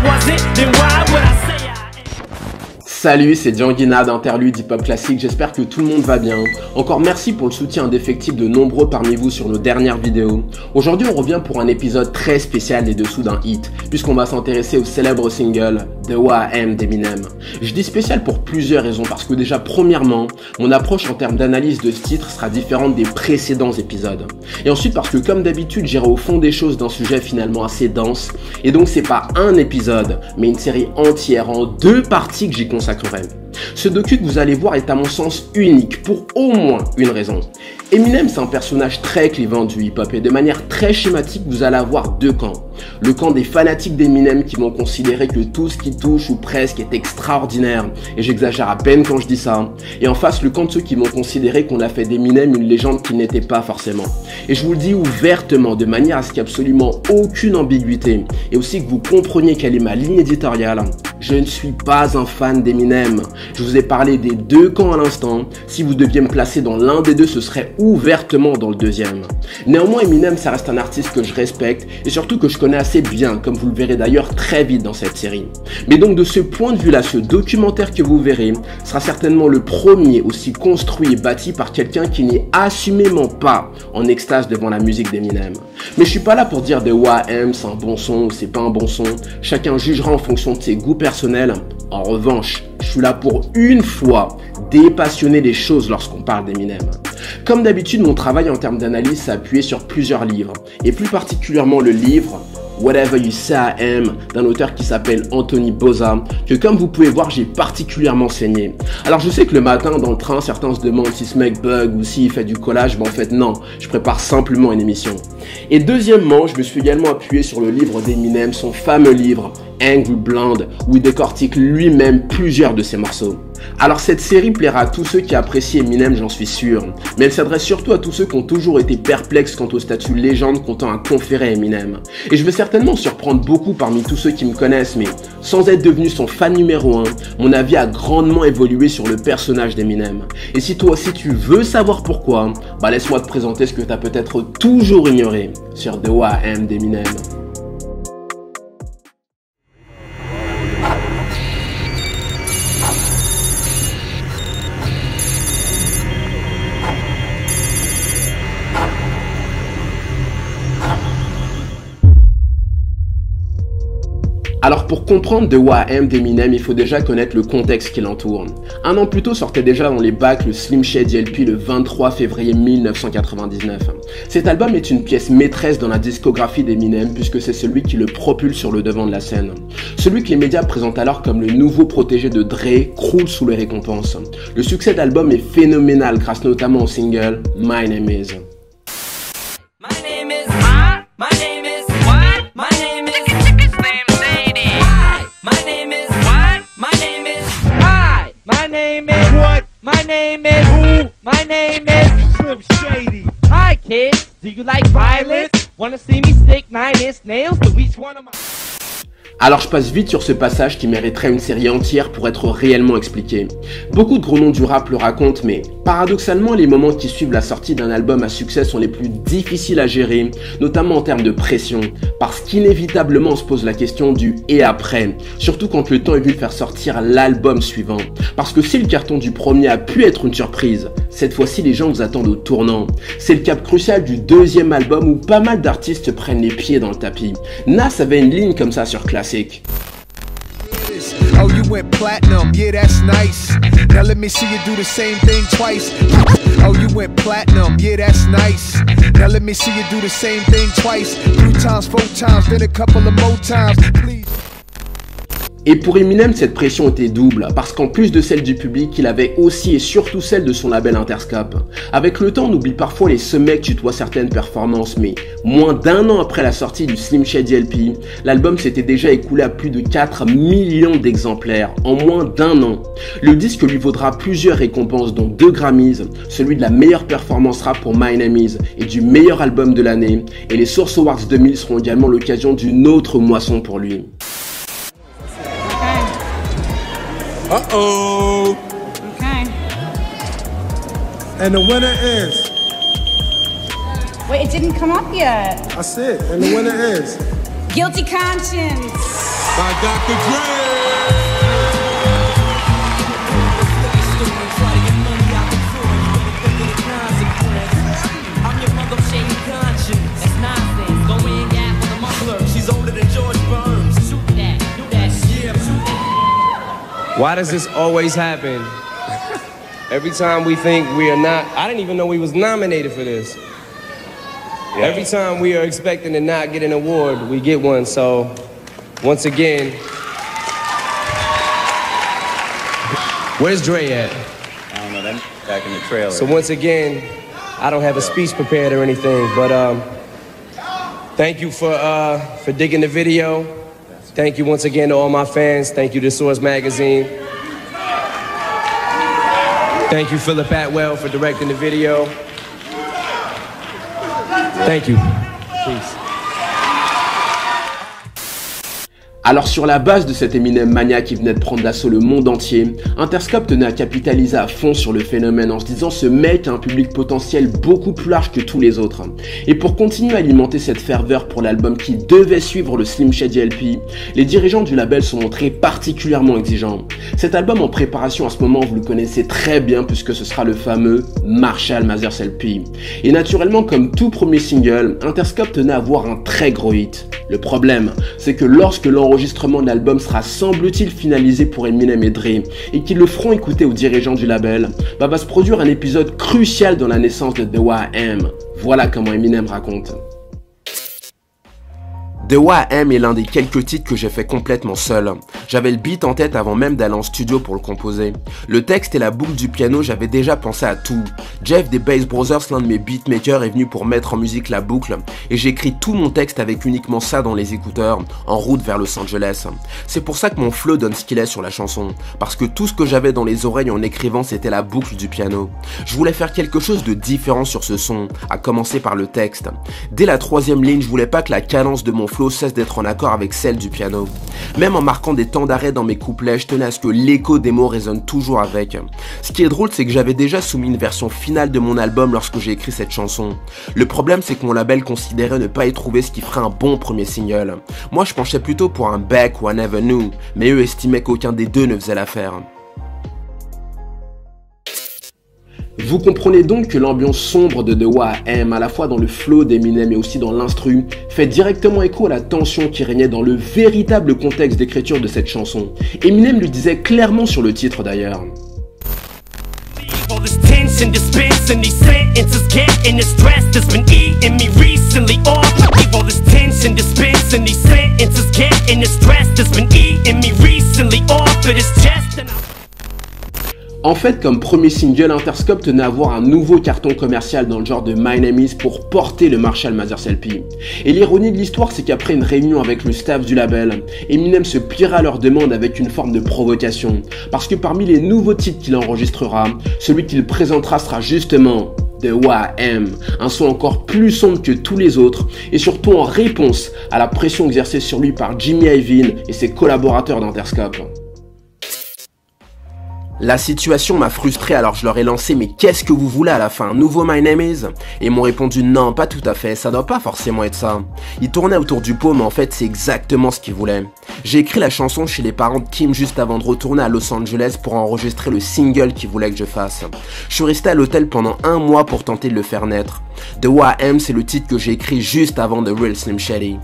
Salut, c'est Djanguina d'Interlude Hip Hop Classique, j'espère que tout le monde va bien. Encore merci pour le soutien indéfectible de nombreux parmi vous sur nos dernières vidéos. Aujourd'hui, on revient pour un épisode très spécial des dessous d'un hit, puisqu'on va s'intéresser au célèbre single The Who I Am d'Eminem. Je dis spécial pour plusieurs raisons, parce que déjà, premièrement, mon approche en termes d'analyse de ce titre sera différente des précédents épisodes. Et ensuite, parce que comme d'habitude, j'irai au fond des choses d'un sujet finalement assez dense, et donc c'est pas un épisode, mais une série entière en 2 parties que j'y consacrerai. Ce docu que vous allez voir est à mon sens unique pour au moins une raison. Eminem, c'est un personnage très clivant du hip-hop et de manière très schématique, vous allez avoir 2 camps. Le camp des fanatiques d'Eminem qui vont considérer que tout ce qui touche ou presque est extraordinaire, et j'exagère à peine quand je dis ça. Et en face, le camp de ceux qui vont considérer qu'on a fait d'Eminem une légende qui n'était pas forcément. Et je vous le dis ouvertement, de manière à ce qu'il n'y ait absolument aucune ambiguïté, et aussi que vous compreniez quelle est ma ligne éditoriale. Je ne suis pas un fan d'Eminem. Je vous ai parlé des 2 camps à l'instant. Si vous deviez me placer dans l'un des 2, ce serait ouvertement dans le deuxième. Néanmoins, Eminem, ça reste un artiste que je respecte et surtout que je connais assez bien, comme vous le verrez d'ailleurs très vite dans cette série. Mais donc de ce point de vue-là, ce documentaire que vous verrez sera certainement le premier aussi construit et bâti par quelqu'un qui n'est assumément pas en extase devant la musique d'Eminem. Mais je suis pas là pour dire The Who I Am, c'est un bon son ou c'est pas un bon son. Chacun jugera en fonction de ses goûts personnels. En revanche, je suis là pour une fois dépassionner les choses lorsqu'on parle d'Eminem. Comme d'habitude, mon travail en termes d'analyse s'est appuyé sur plusieurs livres, et plus particulièrement le livre Whatever You Say I Am d'un auteur qui s'appelle Anthony Bozza, que comme vous pouvez voir, j'ai particulièrement saigné. Alors je sais que le matin dans le train, certains se demandent si ce mec bug ou s'il fait du collage, mais en fait non, je prépare simplement une émission. Et deuxièmement, je me suis également appuyé sur le livre d'Eminem, son fameux livre Angry Blonde, où il décortique lui-même plusieurs de ses morceaux. Alors cette série plaira à tous ceux qui apprécient Eminem, j'en suis sûr, mais elle s'adresse surtout à tous ceux qui ont toujours été perplexes quant au statut légende qu'on tend à conférer à Eminem. Et je vais certainement surprendre beaucoup parmi tous ceux qui me connaissent, mais sans être devenu son fan numéro 1, mon avis a grandement évolué sur le personnage d'Eminem. Et si toi aussi tu veux savoir pourquoi, bah laisse-moi te présenter ce que tu as peut-être toujours ignoré sur The Who I Am d'Eminem. Alors pour comprendre The Who I Am d'Eminem, il faut déjà connaître le contexte qui l'entoure. Un an plus tôt sortait déjà dans les bacs le Slim Shady LP le 23 février 1999. Cet album est une pièce maîtresse dans la discographie d'Eminem puisque c'est celui qui le propulse sur le devant de la scène. Celui que les médias présentent alors comme le nouveau protégé de Dre croule sous les récompenses. Le succès d'album est phénoménal grâce notamment au single My Name Is. My name is who? My name is Slim Shady. Hi kids, do you like violence? Wanna see me stick 9-inch nails to each one of my... Alors je passe vite sur ce passage qui mériterait une série entière pour être réellement expliqué. Beaucoup de gros noms du rap le racontent, mais paradoxalement les moments qui suivent la sortie d'un album à succès sont les plus difficiles à gérer, notamment en termes de pression, parce qu'inévitablement on se pose la question du « et après », surtout quand le temps est venu de faire sortir l'album suivant. Parce que si le carton du premier a pu être une surprise, cette fois-ci les gens vous attendent au tournant. C'est le cap crucial du 2e album où pas mal d'artistes prennent les pieds dans le tapis. Nas avait une ligne comme ça sur Classic. Oh, you went platinum, yeah, that's nice. Now let me see you do the same thing twice. Oh, you went platinum, yeah, that's nice. Now let me see you do the same thing twice. 3 times, 4 times, then a couple of more times, please. Et pour Eminem, cette pression était double, parce qu'en plus de celle du public, il avait aussi et surtout celle de son label Interscope. Avec le temps, on oublie parfois les sommets que tutoient certaines performances, mais moins d'1 an après la sortie du Slim Shady LP, l'album s'était déjà écoulé à plus de 4 millions d'exemplaires, en moins d'1 an. Le disque lui vaudra plusieurs récompenses, dont 2 Grammys, celui de la meilleure performance rap pour My Name Is et du meilleur album de l'année, et les Source Awards 2000 seront également l'occasion d'une autre moisson pour lui. Uh-oh. Okay. And the winner is... Wait, it didn't come up yet. I said, and the winner is... Guilty Conscience by Dr. Dre. Why does this always happen? Every time we think we are not, I didn't even know we was nominated for this. Yeah. Every time we are expecting to not get an award, we get one. So, once again, where's Dre at? I don't know, them back in the trailer. So once again, I don't have a speech prepared or anything, but thank you for digging the video. Thank you once again to all my fans. Thank you to Source Magazine. Thank you, Philip Atwell, for directing the video. Thank you. Peace. Alors sur la base de cet Eminem mania qui venait de prendre d'assaut le monde entier, Interscope tenait à capitaliser à fond sur le phénomène en se disant ce mec a un public potentiel beaucoup plus large que tous les autres. Et pour continuer à alimenter cette ferveur pour l'album qui devait suivre le Slim Shady LP, les dirigeants du label sont montrés particulièrement exigeants. Cet album en préparation à ce moment, vous le connaissez très bien puisque ce sera le fameux Marshall Mathers LP. Et naturellement, comme tout premier single, Interscope tenait à avoir un très gros hit. Le problème, c'est que lorsque l'enregistrement de l'album sera semble-t-il finalisé pour Eminem et Dre et qu'ils le feront écouter aux dirigeants du label, va se produire un épisode crucial dans la naissance de The Who I Am. Voilà comment Eminem raconte. The Who I Am est l'un des quelques titres que j'ai fait complètement seul. J'avais le beat en tête avant même d'aller en studio pour le composer. Le texte et la boucle du piano, j'avais déjà pensé à tout. Jeff des Bass Brothers, l'un de mes beatmakers, est venu pour mettre en musique la boucle et j'ai écrit tout mon texte avec uniquement ça dans les écouteurs, en route vers Los Angeles. C'est pour ça que mon flow donne ce qu'il est sur la chanson, parce que tout ce que j'avais dans les oreilles en écrivant, c'était la boucle du piano. Je voulais faire quelque chose de différent sur ce son, à commencer par le texte. Dès la troisième ligne, je voulais pas que la cadence de mon flow cesse d'être en accord avec celle du piano. Même en marquant des temps d'arrêt dans mes couplets, je tenais à ce que l'écho des mots résonne toujours avec. Ce qui est drôle, c'est que j'avais déjà soumis une version finale de mon album lorsque j'ai écrit cette chanson. Le problème, c'est que mon label considérait ne pas y trouver ce qui ferait un bon premier single. Moi, je penchais plutôt pour un Beck ou un Never Knew, mais eux estimaient qu'aucun des deux ne faisait l'affaire. Vous comprenez donc que l'ambiance sombre de The Who I Am, à la fois dans le flow d'Eminem et aussi dans l'instru, fait directement écho à la tension qui régnait dans le véritable contexte d'écriture de cette chanson. Eminem le disait clairement sur le titre d'ailleurs. En fait, comme premier single, Interscope tenait à avoir un nouveau carton commercial dans le genre de My Name Is pour porter le Marshall Mathers LP. Et l'ironie de l'histoire, c'est qu'après une réunion avec le staff du label, Eminem se pliera à leur demande avec une forme de provocation. Parce que parmi les nouveaux titres qu'il enregistrera, celui qu'il présentera sera justement The Who I Am, un son encore plus sombre que tous les autres, et surtout en réponse à la pression exercée sur lui par Jimmy Iovine et ses collaborateurs d'Interscope. La situation m'a frustré, alors je leur ai lancé « Mais qu'est-ce que vous voulez à la fin, nouveau My Name Is ?» Et ils m'ont répondu « Non, pas tout à fait, ça doit pas forcément être ça. » Ils tournaient autour du pot, mais en fait c'est exactement ce qu'ils voulaient. J'ai écrit la chanson chez les parents de Kim juste avant de retourner à Los Angeles pour enregistrer le single qu'ils voulaient que je fasse. Je suis resté à l'hôtel pendant 1 mois pour tenter de le faire naître. The Who I Am, c'est le titre que j'ai écrit juste avant The Real Slim Shady.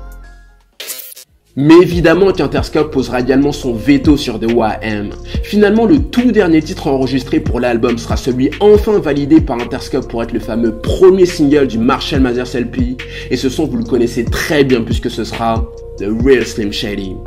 Mais évidemment qu'Interscope posera également son veto sur The Who I Am. Finalement, le tout dernier titre enregistré pour l'album sera celui enfin validé par Interscope pour être le fameux premier single du Marshall Mathers LP. Et ce son, vous le connaissez très bien puisque ce sera The Real Slim Shady.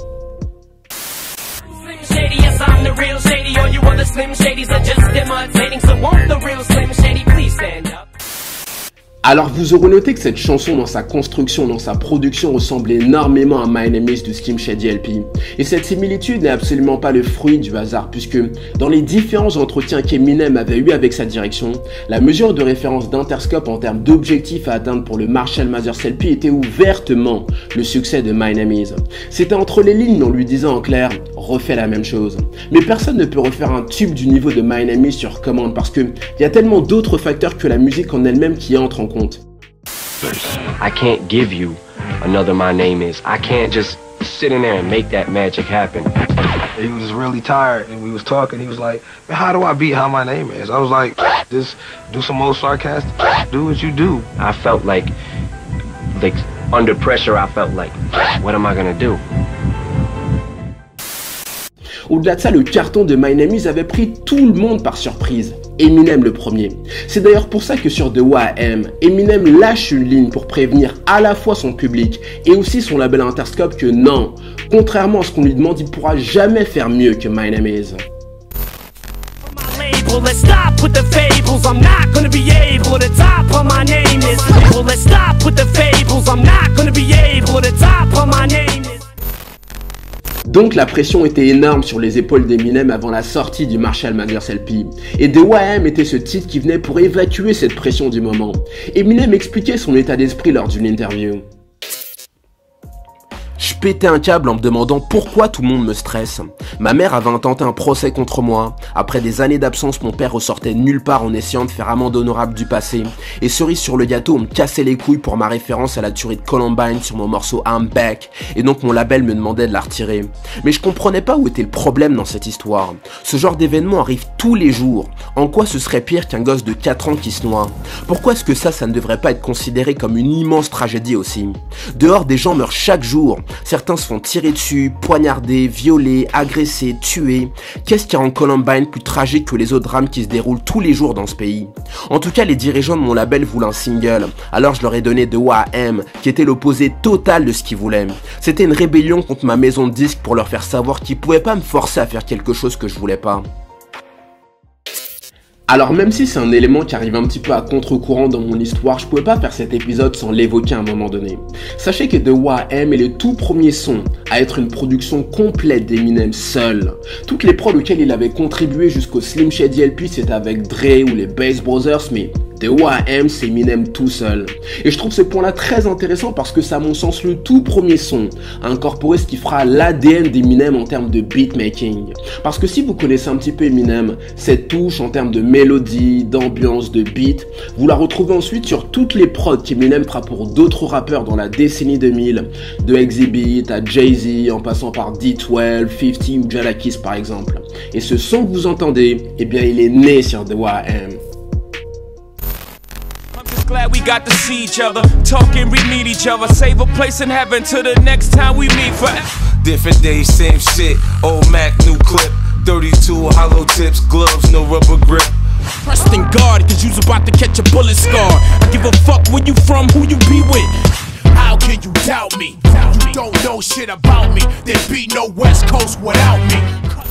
Alors vous aurez noté que cette chanson dans sa construction, dans sa production ressemble énormément à My Name Is du Slim Shady LP. Et cette similitude n'est absolument pas le fruit du hasard puisque dans les différents entretiens qu'Eminem avait eu avec sa direction, la mesure de référence d'Interscope en termes d'objectifs à atteindre pour le Marshall Mathers LP était ouvertement le succès de My Name Is. C'était entre les lignes en lui disant en clair « refais la même chose ». Mais personne ne peut refaire un tube du niveau de My Name Is sur commande parce qu'il y a tellement d'autres facteurs que la musique en elle-même qui entrent en compte. I can't give you another My Name Is. I can't just sit in there and make that magic happen. He was really tired and we was talking. He was like, man, how do I beat How My Name Is? I was like, just do some more sarcastic, do what you do. I felt like under pressure, I felt like, what am I gonna do? Au-delà de ça, le carton de My Name Is avait pris tout le monde par surprise. Eminem le premier. C'est d'ailleurs pour ça que sur The YM, Eminem lâche une ligne pour prévenir à la fois son public et aussi son label Interscope que non, contrairement à ce qu'on lui demande, il ne pourra jamais faire mieux que My Name Is. Let's stop with the fables, I'm not gonna be able to top on my name is. Well, let's stop with the fables, I'm not gonna be able to top on my name is. Donc la pression était énorme sur les épaules d'Eminem avant la sortie du Marshall Mathers LP. Et The YM était ce titre qui venait pour évacuer cette pression du moment. Eminem expliquait son état d'esprit lors d'une interview. Je pétais un câble en me demandant pourquoi tout le monde me stresse. Ma mère avait intenté un procès contre moi. Après des années d'absence, mon père ressortait de nulle part en essayant de faire amende honorable du passé. Et cerise sur le gâteau, on me cassait les couilles pour ma référence à la tuerie de Columbine sur mon morceau I'm Back. Et donc mon label me demandait de la retirer. Mais je comprenais pas où était le problème dans cette histoire. Ce genre d'événement arrive tous les jours. En quoi ce serait pire qu'un gosse de 4 ans qui se noie? Pourquoi est-ce que ça ne devrait pas être considéré comme une immense tragédie aussi? Dehors, des gens meurent chaque jour. Certains se font tirer dessus, poignarder, violer, agresser, tuer. Qu'est-ce qui rend Columbine plus tragique que les autres drames qui se déroulent tous les jours dans ce pays? En tout cas, les dirigeants de mon label voulaient un single, alors je leur ai donné The YM, qui était l'opposé total de ce qu'ils voulaient. C'était une rébellion contre ma maison de disques pour leur faire savoir qu'ils pouvaient pas me forcer à faire quelque chose que je voulais pas. Alors même si c'est un élément qui arrive un petit peu à contre-courant dans mon histoire, je pouvais pas faire cet épisode sans l'évoquer à un moment donné. Sachez que The YM est le tout premier son à être une production complète d'Eminem seul. Toutes les prods auxquelles il avait contribué jusqu'au Slim Shady LP, c'était avec Dre ou les Bass Brothers, mais The YM, c'est Eminem tout seul. Et je trouve ce point-là très intéressant parce que c'est à mon sens le tout premier son à incorporer ce qui fera l'ADN d'Eminem en termes de beatmaking. Parce que si vous connaissez un petit peu Eminem, cette touche en termes de mélodie, d'ambiance, de beat, vous la retrouvez ensuite sur toutes les prods qu'Eminem fera pour d'autres rappeurs dans la décennie 2000, de Exhibit à Jay-Z en passant par D12, 50 ou Jadakiss par exemple. Et ce son que vous entendez, eh bien il est né sur The YM. Glad we got to see each other, talk and we meet each other, save a place in heaven till the next time we meet for Different days, same shit. Old Mac, new clip. 32 hollow tips, gloves, no rubber grip. Trust in God, cause you's about to catch a bullet scar. I give a fuck where you from, who you be with. How can you doubt me? You don't know shit about me. There'd be no West Coast without me.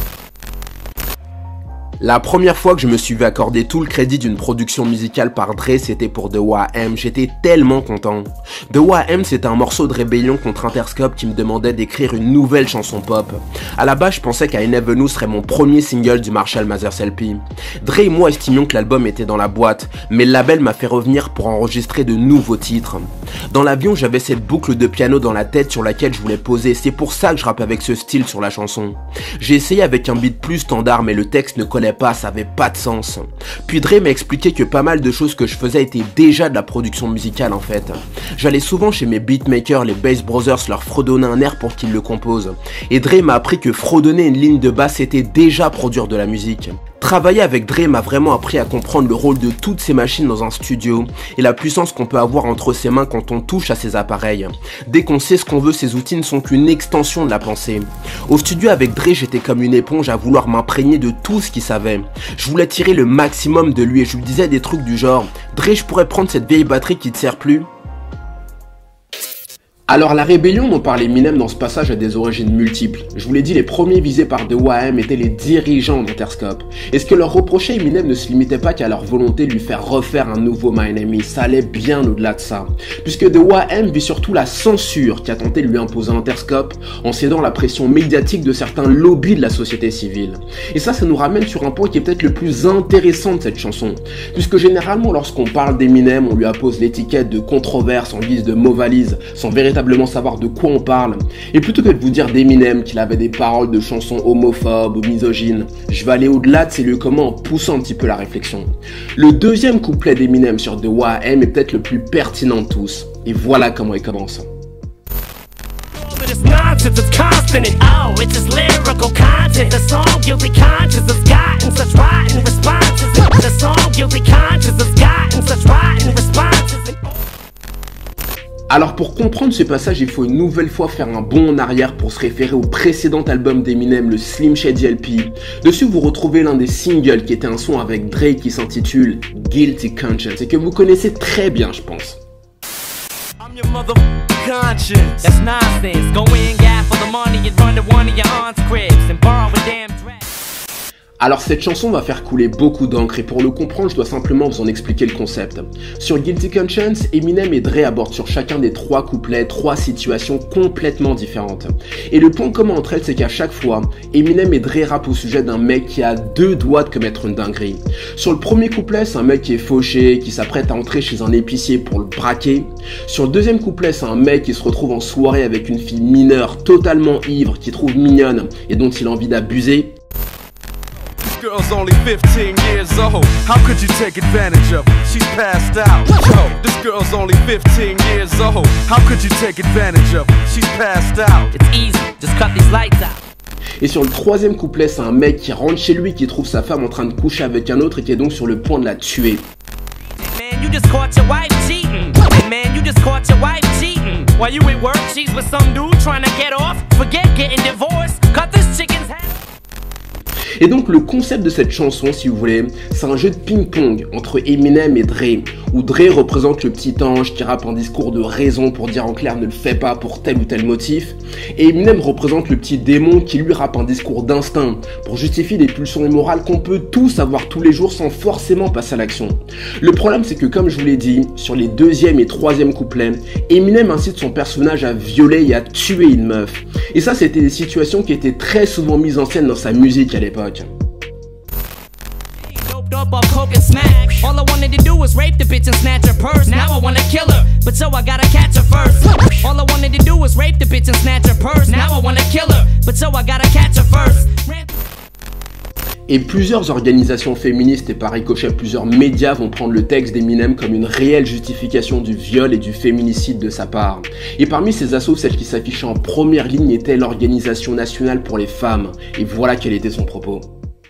La première fois que je me suis vu accorder tout le crédit d'une production musicale par Dre, c'était pour The YM, j'étais tellement content. The YM, c'était un morceau de rébellion contre Interscope qui me demandait d'écrire une nouvelle chanson pop. À la base, je pensais qu'I Never Knew serait mon premier single du Marshall Mathers LP. Dre et moi estimions que l'album était dans la boîte, mais le label m'a fait revenir pour enregistrer de nouveaux titres. Dans l'avion, j'avais cette boucle de piano dans la tête sur laquelle je voulais poser, c'est pour ça que je rappe avec ce style sur la chanson. J'ai essayé avec un beat plus standard, mais le texte ne collait pas, ça avait pas de sens. Puis Dre m'a expliqué que pas mal de choses que je faisais étaient déjà de la production musicale en fait. J'allais souvent chez mes beatmakers, les Bass Brothers, leur fredonner un air pour qu'ils le composent. Et Dre m'a appris que fredonner une ligne de basse c'était déjà produire de la musique. Travailler avec Dre m'a vraiment appris à comprendre le rôle de toutes ces machines dans un studio et la puissance qu'on peut avoir entre ses mains quand on touche à ces appareils. Dès qu'on sait ce qu'on veut, ces outils ne sont qu'une extension de la pensée. Au studio avec Dre, j'étais comme une éponge à vouloir m'imprégner de tout ce qu'il savait. Je voulais tirer le maximum de lui et je lui disais des trucs du genre « Dre, je pourrais prendre cette vieille batterie qui te sert plus ?» Alors la rébellion dont parle Eminem dans ce passage a des origines multiples. Je vous l'ai dit, les premiers visés par The YM étaient les dirigeants d'Interscope. Et ce que leur reprochait Eminem ne se limitait pas qu'à leur volonté de lui faire refaire un nouveau My Name Is, ça allait bien au-delà de ça. Puisque The YM vit surtout la censure qui a tenté de lui imposer Interscope en cédant la pression médiatique de certains lobbies de la société civile. Et ça nous ramène sur un point qui est peut-être le plus intéressant de cette chanson. Puisque généralement lorsqu'on parle d'Eminem, on lui appose l'étiquette de controverse en guise de mot valise, sans véritablement véritablement savoir de quoi on parle. Et plutôt que de vous dire d'Eminem qu'il avait des paroles de chansons homophobes ou misogynes, je vais aller au-delà de ces lieux communs en poussant un petit peu la réflexion. Le deuxième couplet d'Eminem sur The Why I Am est peut-être le plus pertinent de tous. Et voilà comment il commence. This nonsense is constant and oh, it's just lyrical content. The song guilty conscience has gotten such rotten responses. The song guilty conscience has gotten such rotten responses. Alors pour comprendre ce passage, il faut une nouvelle fois faire un bond en arrière pour se référer au précédent album d'Eminem, le Slim Shady LP. Dessus vous retrouvez l'un des singles qui était un son avec Drake qui s'intitule Guilty Conscience et que vous connaissez très bien je pense. I'm your mother conscience. That's nonsense. Go in, gap for the money and run to one of your aunt's cribs and borrow a damn dress. Alors cette chanson va faire couler beaucoup d'encre et pour le comprendre je dois simplement vous en expliquer le concept. Sur Guilty Conscience, Eminem et Dre abordent sur chacun des 3 couplets 3 situations complètement différentes. Et le point commun entre elles c'est qu'à chaque fois, Eminem et Dre rappent au sujet d'un mec qui a 2 doigts de commettre une dinguerie. Sur le premier couplet c'est un mec qui est fauché, qui s'apprête à entrer chez un épicier pour le braquer. Sur le deuxième couplet c'est un mec qui se retrouve en soirée avec une fille mineure totalement ivre qu'il trouve mignonne et dont il a envie d'abuser. Girl's only 15 years old. How could you take advantage of her? She's passed out. Yo, this girl's only 15 years old. How could you take advantage of her? She's passed out. It's easy, just cut these lights out. Et sur le troisième couplet, c'est un mec qui rentre chez lui, qui trouve sa femme en train de coucher avec un autre et qui est donc sur le point de la tuer. Man, you just caught your wife cheating. Man, you just caught your wife cheating. While you at work, she's with some dude trying to get off. Forget getting divorced. Cut this chicken's head. Et donc le concept de cette chanson, si vous voulez, c'est un jeu de ping-pong entre Eminem et Dre, où Dre représente le petit ange qui rappe un discours de raison pour dire en clair ne le fais pas pour tel ou tel motif, et Eminem représente le petit démon qui lui rappe un discours d'instinct pour justifier les pulsions immorales qu'on peut tous avoir tous les jours sans forcément passer à l'action. Le problème c'est que comme je vous l'ai dit, sur les deuxième et troisième couplets, Eminem incite son personnage à violer et à tuer une meuf. Et ça c'était des situations qui étaient très souvent mises en scène dans sa musique à l'époque. Up off coke and smack. All I wanted to do was rape the bitch and snatch her purse. Now I wanna kill her, but so I gotta catch her first. All I wanted to do was rape the bitch and snatch her purse. Now I wanna kill her, but so I gotta catch her first. Et plusieurs organisations féministes et par ricochet plusieurs médias vont prendre le texte d'Eminem comme une réelle justification du viol et du féminicide de sa part. Et parmi ces assos, celle qui s'affichait en première ligne était l'Organisation nationale pour les femmes. Et voilà quel était son propos.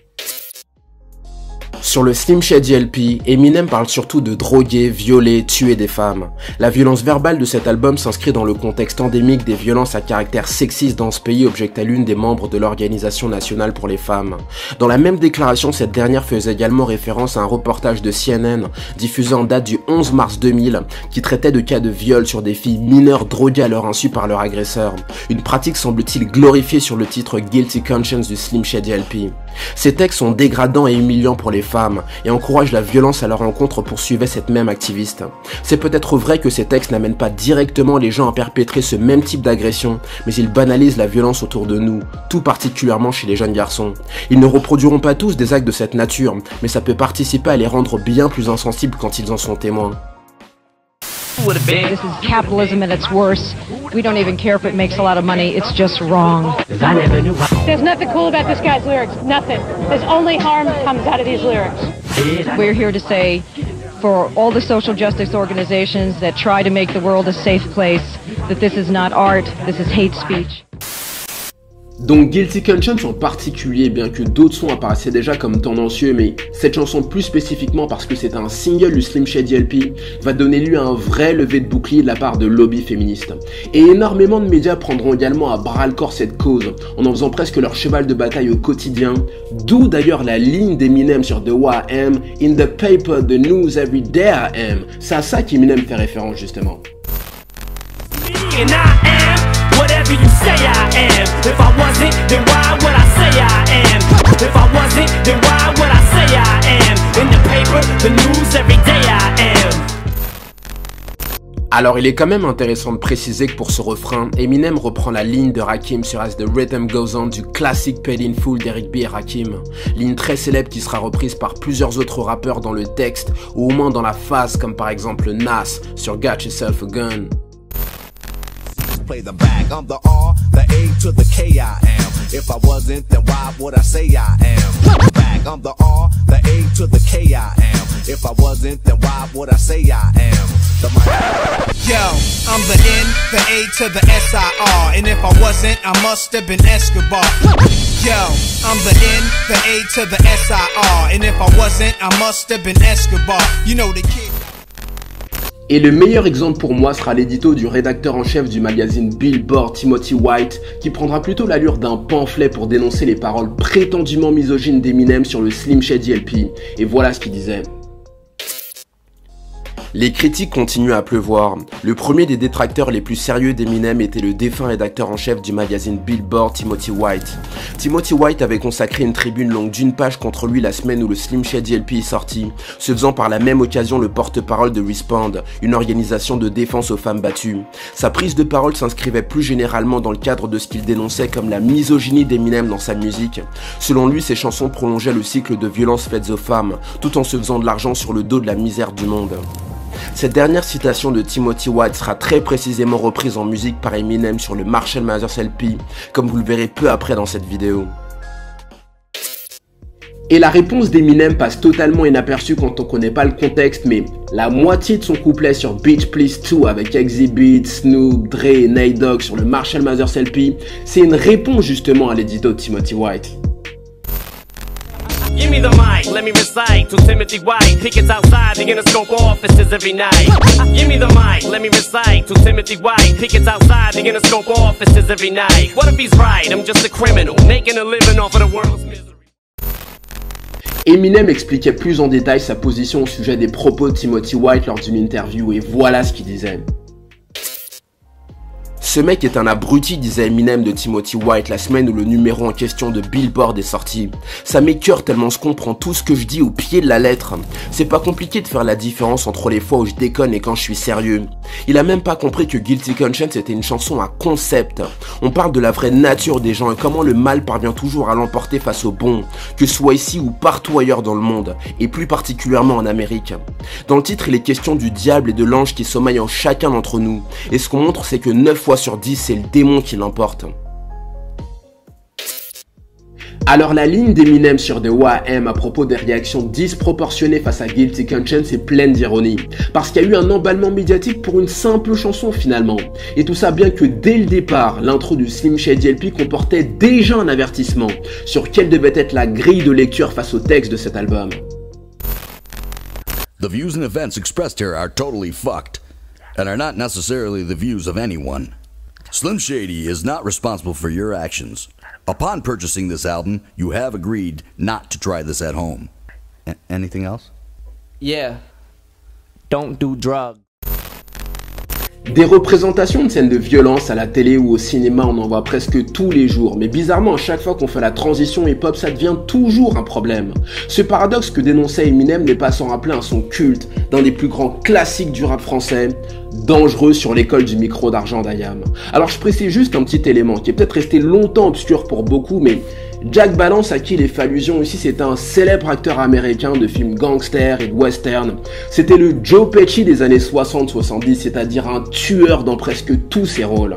Sur le Slim Shady LP, Eminem parle surtout de droguer, violer, tuer des femmes. La violence verbale de cet album s'inscrit dans le contexte endémique des violences à caractère sexiste dans ce pays, objecta l'une des membres de l'Organisation nationale pour les femmes. Dans la même déclaration, cette dernière faisait également référence à un reportage de CNN diffusé en date du 11 mars 2000 qui traitait de cas de viol sur des filles mineures droguées à leur insu par leur agresseur. Une pratique semble-t-il glorifiée sur le titre Guilty Conscience du Slim Shady LP. Ces textes sont dégradants et humiliants pour les femmes et encouragent la violence à leur encontre, poursuivait cette même activiste. C'est peut-être vrai que ces textes n'amènent pas directement les gens à perpétrer ce même type d'agression, mais ils banalisent la violence autour de nous, tout particulièrement chez les jeunes garçons. Ils ne reproduiront pas tous des actes de cette nature, mais ça peut participer à les rendre bien plus insensibles quand ils en sont témoins. This is capitalism at its worst. We don't even care if it makes a lot of money. It's just wrong. There's nothing cool about this guy's lyrics. Nothing. There's only harm comes out of these lyrics. We're here to say, for all the social justice organizations that try to make the world a safe place, that this is not art, this is hate speech. Donc Guilty Conscience en particulier, bien que d'autres sons apparaissaient déjà comme tendancieux, mais cette chanson plus spécifiquement parce que c'est un single du Slim Shady LP, va donner lieu à un vrai lever de bouclier de la part de lobby féministes. Et énormément de médias prendront également à bras le corps cette cause, en en faisant presque leur cheval de bataille au quotidien, d'où d'ailleurs la ligne d'Eminem sur The Why I Am, In the paper, the news, every day I am. C'est à ça qu'Eminem fait référence justement. Whatever you say I am. If I wasn't, then why would I say I am? If I wasn't, then why would I say I am? In the paper, the news, every day I am. Alors il est quand même intéressant de préciser que pour ce refrain, Eminem reprend la ligne de Rakim sur As the Rhythm Goes On du classique Paid in Full d'Eric B et Rakim. Ligne très célèbre qui sera reprise par plusieurs autres rappeurs dans le texte ou au moins dans la phase comme par exemple Nas sur Got Yourself a Gun. play the back. I'm the R, the A to the K I am. If I wasn't, then why would I say I am? Back, I'm the R, the A to the K I am. If I wasn't, then why would I say I am? Yo, I'm the N, the A to the S-I-R. And if I wasn't, I must have been Escobar. Yo, I'm the N, the A to the S-I-R. And if I wasn't, I must have been Escobar. You know the kid. Et le meilleur exemple pour moi sera l'édito du rédacteur en chef du magazine Billboard, Timothy White, qui prendra plutôt l'allure d'un pamphlet pour dénoncer les paroles prétendument misogynes d'Eminem sur le Slim Shady LP. Et voilà ce qu'il disait. Les critiques continuent à pleuvoir. Le premier des détracteurs les plus sérieux d'Eminem était le défunt rédacteur en chef du magazine Billboard, Timothy White. Timothy White avait consacré une tribune longue d'1 page contre lui la semaine où le Slim Shady LP est sorti, se faisant par la même occasion le porte-parole de Respond, une organisation de défense aux femmes battues. Sa prise de parole s'inscrivait plus généralement dans le cadre de ce qu'il dénonçait comme la misogynie d'Eminem dans sa musique. Selon lui, ses chansons prolongeaient le cycle de violences faites aux femmes, tout en se faisant de l'argent sur le dos de la misère du monde. Cette dernière citation de Timothy White sera très précisément reprise en musique par Eminem sur le Marshall Mathers LP, comme vous le verrez peu après dans cette vidéo. Et la réponse d'Eminem passe totalement inaperçue quand on connaît pas le contexte, mais la moitié de son couplet sur Bitch Please 2 avec Exhibit, Snoop, Dre et Nate Dogg sur le Marshall Mathers LP, c'est une réponse justement à l'édito de Timothy White. Give me the mic, let me recite to Timothy White. Pickets outside, the Interscope offices every night. Give me the mic, let me recite to Timothy White. Pickets outside, the Interscope offices every night. What if he's right? I'm just a criminal, making a living off of the world's misery. Eminem expliquait plus en détail sa position au sujet des propos de Timothy White lors d'une interview et voilà ce qu'il disait. Ce mec est un abruti, disait Eminem de Timothy White la semaine où le numéro en question de Billboard est sorti. Ça m'écœure tellement je comprends tout ce que je dis au pied de la lettre. C'est pas compliqué de faire la différence entre les fois où je déconne et quand je suis sérieux. Il a même pas compris que Guilty Conscience était une chanson à concept. On parle de la vraie nature des gens et comment le mal parvient toujours à l'emporter face au bon, que ce soit ici ou partout ailleurs dans le monde, et plus particulièrement en Amérique. Dans le titre, il est question du diable et de l'ange qui sommeillent en chacun d'entre nous. Et ce qu'on montre, c'est que 9 fois sur 10, c'est le démon qui l'emporte. Alors la ligne d'Eminem sur The YM à propos des réactions disproportionnées face à Guilty Conscience est pleine d'ironie, parce qu'il y a eu un emballement médiatique pour une simple chanson finalement, et tout ça bien que dès le départ, l'intro du Slim Shady LP comportait déjà un avertissement sur quelle devait être la grille de lecture face au texte de cet album. The views and events expressed here are totally fucked, and are not necessarily the views of anyone. Slim Shady is not responsible for your actions. Upon purchasing this album, you have agreed not to try this at home. Anything else? Yeah. Don't do drugs. Des représentations de scènes de violence à la télé ou au cinéma, on en voit presque tous les jours, mais bizarrement, à chaque fois qu'on fait la transition hip-hop, ça devient toujours un problème. Ce paradoxe que dénonçait Eminem n'est pas sans rappeler un son culte, d'un des plus grands classiques du rap français, Dangereux sur l'école du micro d'argent d'Ayam. Alors je précise juste un petit élément qui est peut-être resté longtemps obscur pour beaucoup, mais Jack Balance, à qui il fait allusion ici, c'est un célèbre acteur américain de films gangsters et de western. C'était le Joe Pesci des années 60-70, c'est-à-dire un tueur dans presque tous ses rôles.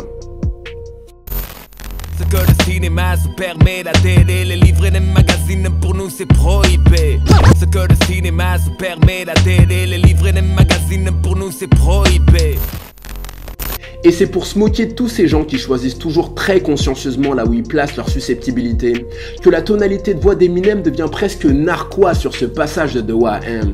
Ce que le cinéma se permet d'adhérer, les livres et les magazines pour nous c'est prohibé. Ce que le cinéma se permet d'adhérer, les livres et les magazines pour nous c'est prohibé. Et c'est pour se moquer de tous ces gens qui choisissent toujours très consciencieusement là où ils placent leur susceptibilité, que la tonalité de voix d'Eminem devient presque narquoise sur ce passage de The YM.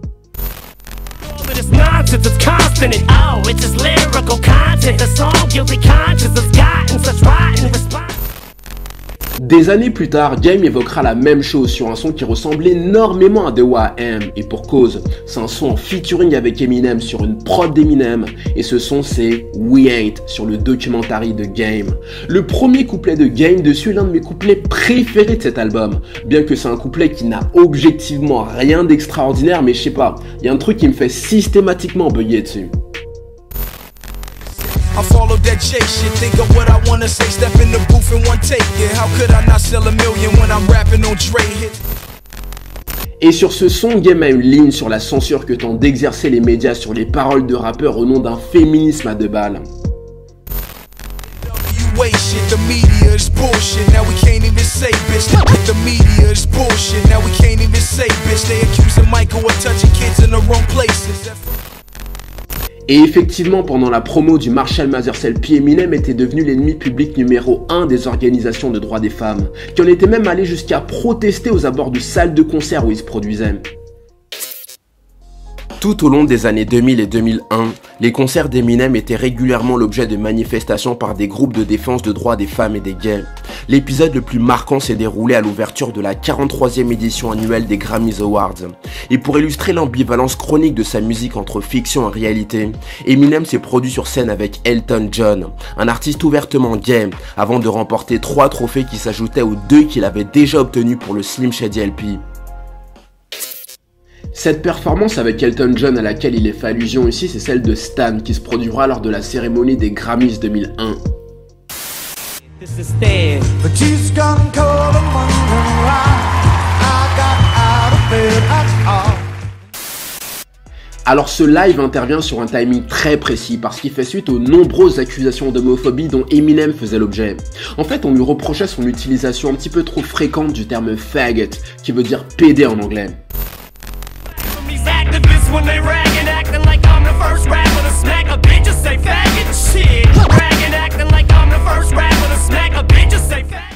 Des années plus tard, Game évoquera la même chose sur un son qui ressemble énormément à The YM, et pour cause, c'est un son en featuring avec Eminem sur une prod d'Eminem, et ce son c'est We Ain't sur le documentary de Game. Le premier couplet de Game dessus est l'un de mes couplets préférés de cet album, bien que c'est un couplet qui n'a objectivement rien d'extraordinaire, mais je sais pas, il y a un truc qui me fait systématiquement bugger dessus. I follow that chase shit, think of what I wanna say, step in the booth in one take, yeah, how could I not sell 1 million when I'm rapping on Dre hits? Et sur ce son, Game a une ligne sur la censure que tentent d'exercer les médias sur les paroles de rappeurs au nom d'un féminisme à 2 balles. bullshit. Now we can't even say, bitch. The media is bullshit. Now we can't even say, bitch. They accusing Michael of touching kids in the wrong places. Et effectivement, pendant la promo du Marshall Mathers LP, Eminem était devenu l'ennemi public numéro 1 des organisations de droits des femmes, qui en étaient même allés jusqu'à protester aux abords de salles de concert où il se produisait. Tout au long des années 2000 et 2001, les concerts d'Eminem étaient régulièrement l'objet de manifestations par des groupes de défense de droits des femmes et des gays. L'épisode le plus marquant s'est déroulé à l'ouverture de la 43e édition annuelle des Grammy Awards. Et pour illustrer l'ambivalence chronique de sa musique entre fiction et réalité, Eminem s'est produit sur scène avec Elton John, un artiste ouvertement gay, avant de remporter 3 trophées qui s'ajoutaient aux 2 qu'il avait déjà obtenus pour le Slim Shady LP. Cette performance avec Elton John à laquelle il est fait allusion ici, c'est celle de Stan qui se produira lors de la cérémonie des Grammys 2001. Alors ce live intervient sur un timing très précis parce qu'il fait suite aux nombreuses accusations d'homophobie dont Eminem faisait l'objet. En fait, on lui reprochait son utilisation un petit peu trop fréquente du terme faggot, qui veut dire pédé en anglais. When they raggin', acting like I'm the first rapper to smack a bitch, just say faggot shit. Raggin', acting like I'm the first rapper to smack a bitch, just say faggot.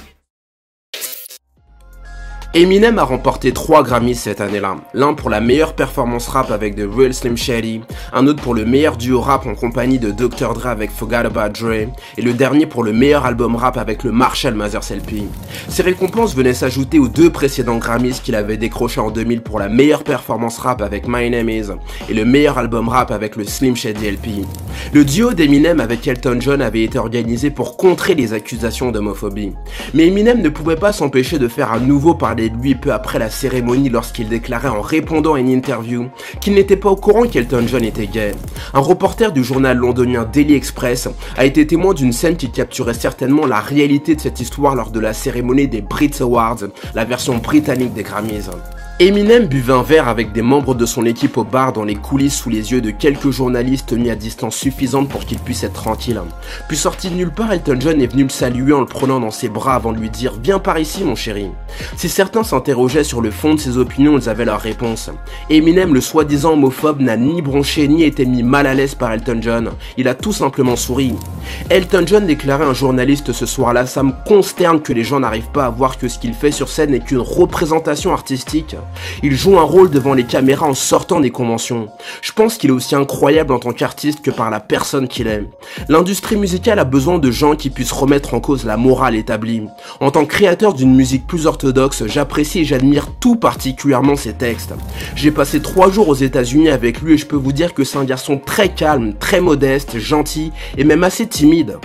Eminem a remporté 3 Grammys cette année-là, l'un pour la meilleure performance rap avec The Real Slim Shady, un autre pour le meilleur duo rap en compagnie de Dr. Dre avec Forgot About Dre, et le dernier pour le meilleur album rap avec le Marshall Mathers LP. Ces récompenses venaient s'ajouter aux 2 précédents Grammys qu'il avait décrochés en 2000 pour la meilleure performance rap avec My Name Is, et le meilleur album rap avec le Slim Shady LP. Le duo d'Eminem avec Elton John avait été organisé pour contrer les accusations d'homophobie. Mais Eminem ne pouvait pas s'empêcher de faire à nouveau parler de lui peu après la cérémonie lorsqu'il déclarait en répondant à une interview qu'il n'était pas au courant qu'Elton John était gay. Un reporter du journal londonien Daily Express a été témoin d'une scène qui capturait certainement la réalité de cette histoire lors de la cérémonie des Brit Awards, la version britannique des Grammys. Eminem buvait un verre avec des membres de son équipe au bar dans les coulisses sous les yeux de quelques journalistes mis à distance suffisante pour qu'il puisse être tranquille. Puis sorti de nulle part, Elton John est venu le saluer en le prenant dans ses bras avant de lui dire « Viens par ici mon chéri ». Si certains s'interrogeaient sur le fond de ses opinions, ils avaient leur réponse. Eminem, le soi-disant homophobe, n'a ni bronché ni été mis mal à l'aise par Elton John, il a tout simplement souri. Elton John déclarait à un journaliste ce soir-là « Ça me consterne que les gens n'arrivent pas à voir que ce qu'il fait sur scène n'est qu'une représentation artistique. Il joue un rôle devant les caméras en sortant des conventions. Je pense qu'il est aussi incroyable en tant qu'artiste que par la personne qu'il est. L'industrie musicale a besoin de gens qui puissent remettre en cause la morale établie. En tant que créateur d'une musique plus orthodoxe, j'apprécie et j'admire tout particulièrement ses textes. J'ai passé 3 jours aux États-Unis avec lui et je peux vous dire que c'est un garçon très calme, très modeste, gentil et même assez timide.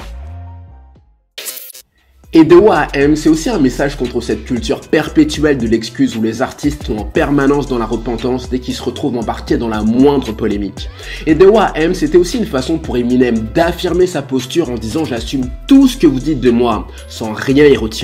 Et The WAM, c'est aussi un message contre cette culture perpétuelle de l'excuse où les artistes sont en permanence dans la repentance dès qu'ils se retrouvent embarqués dans la moindre polémique. Et The WAM, c'était aussi une façon pour Eminem d'affirmer sa posture en disant « J'assume tout ce que vous dites de moi, sans rien y retirer ».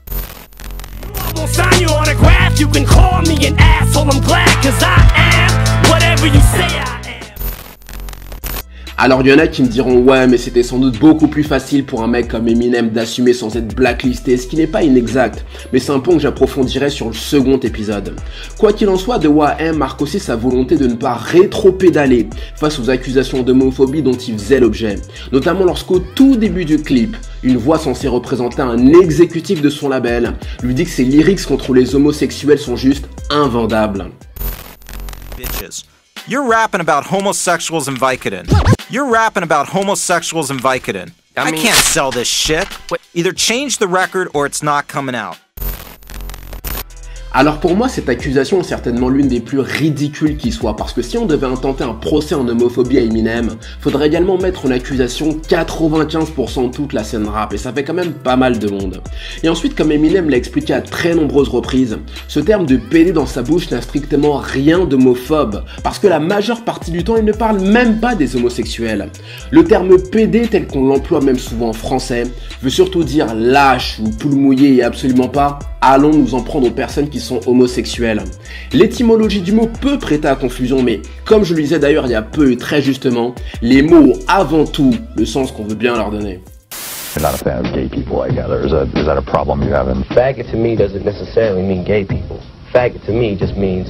Alors il y en a qui me diront ouais mais c'était sans doute beaucoup plus facile pour un mec comme Eminem d'assumer sans être blacklisté, ce qui n'est pas inexact, mais c'est un point que j'approfondirai sur le second épisode. Quoi qu'il en soit, The WAM marque aussi sa volonté de ne pas rétro-pédaler face aux accusations d'homophobie dont il faisait l'objet, notamment lorsqu'au tout début du clip, une voix censée représenter un exécutif de son label lui dit que ses lyrics contre les homosexuels sont juste invendables. Bitches. You're rapping about homosexuals and Vicodin. You're rapping about homosexuals and Vicodin. I can't sell this shit. Either change the record or it's not coming out. Alors pour moi, cette accusation est certainement l'une des plus ridicules qui soit, parce que si on devait intenter un procès en homophobie à Eminem, faudrait également mettre en accusation 95% de toute la scène rap, et ça fait quand même pas mal de monde. Et ensuite, comme Eminem l'a expliqué à très nombreuses reprises, ce terme de pédé dans sa bouche n'a strictement rien d'homophobe, parce que la majeure partie du temps, il ne parle même pas des homosexuels. Le terme pédé, tel qu'on l'emploie même souvent en français, veut surtout dire lâche ou poule mouillée et absolument pas allons nous en prendre aux personnes qui sont homosexuelles. L'étymologie du mot peut prêter à confusion, mais comme je le disais d'ailleurs il y a peu et très justement, les mots ont avant tout le sens qu'on veut bien leur donner. You're not a fan of gay people, I gather. Is that a problem you have? Faggot to me doesn't necessarily mean gay people. Faggot to me just means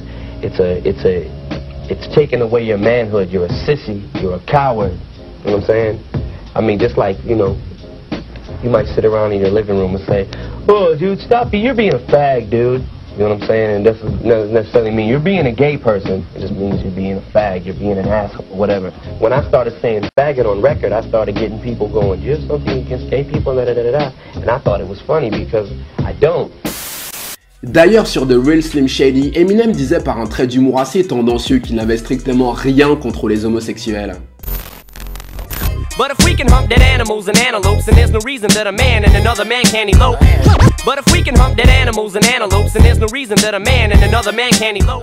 it's taking away your manhood. You're a sissy. You're a coward. You know what I'm saying? I mean, just like, you know, you might sit around in your living room and say, "Oh, dude, stop it. You're being a fag, dude." You know what I'm saying? And that doesn't necessarily mean you're being a gay person. It just means you're being a fag, you're being an asshole, whatever. When I started saying faggot on record, I started getting people going, "Do you have something against gay people?" And I thought it was funny because I don't. D'ailleurs, sur The Real Slim Shady, Eminem disait par un trait d'humour assez tendancieux qu'il n'avait strictement rien contre les homosexuels. But if we can hump dead animals and antelopes, then there's no reason that a man and another man can't elope. But if we can hump dead animals and antelopes, then there's no reason that a man and another man can't elope.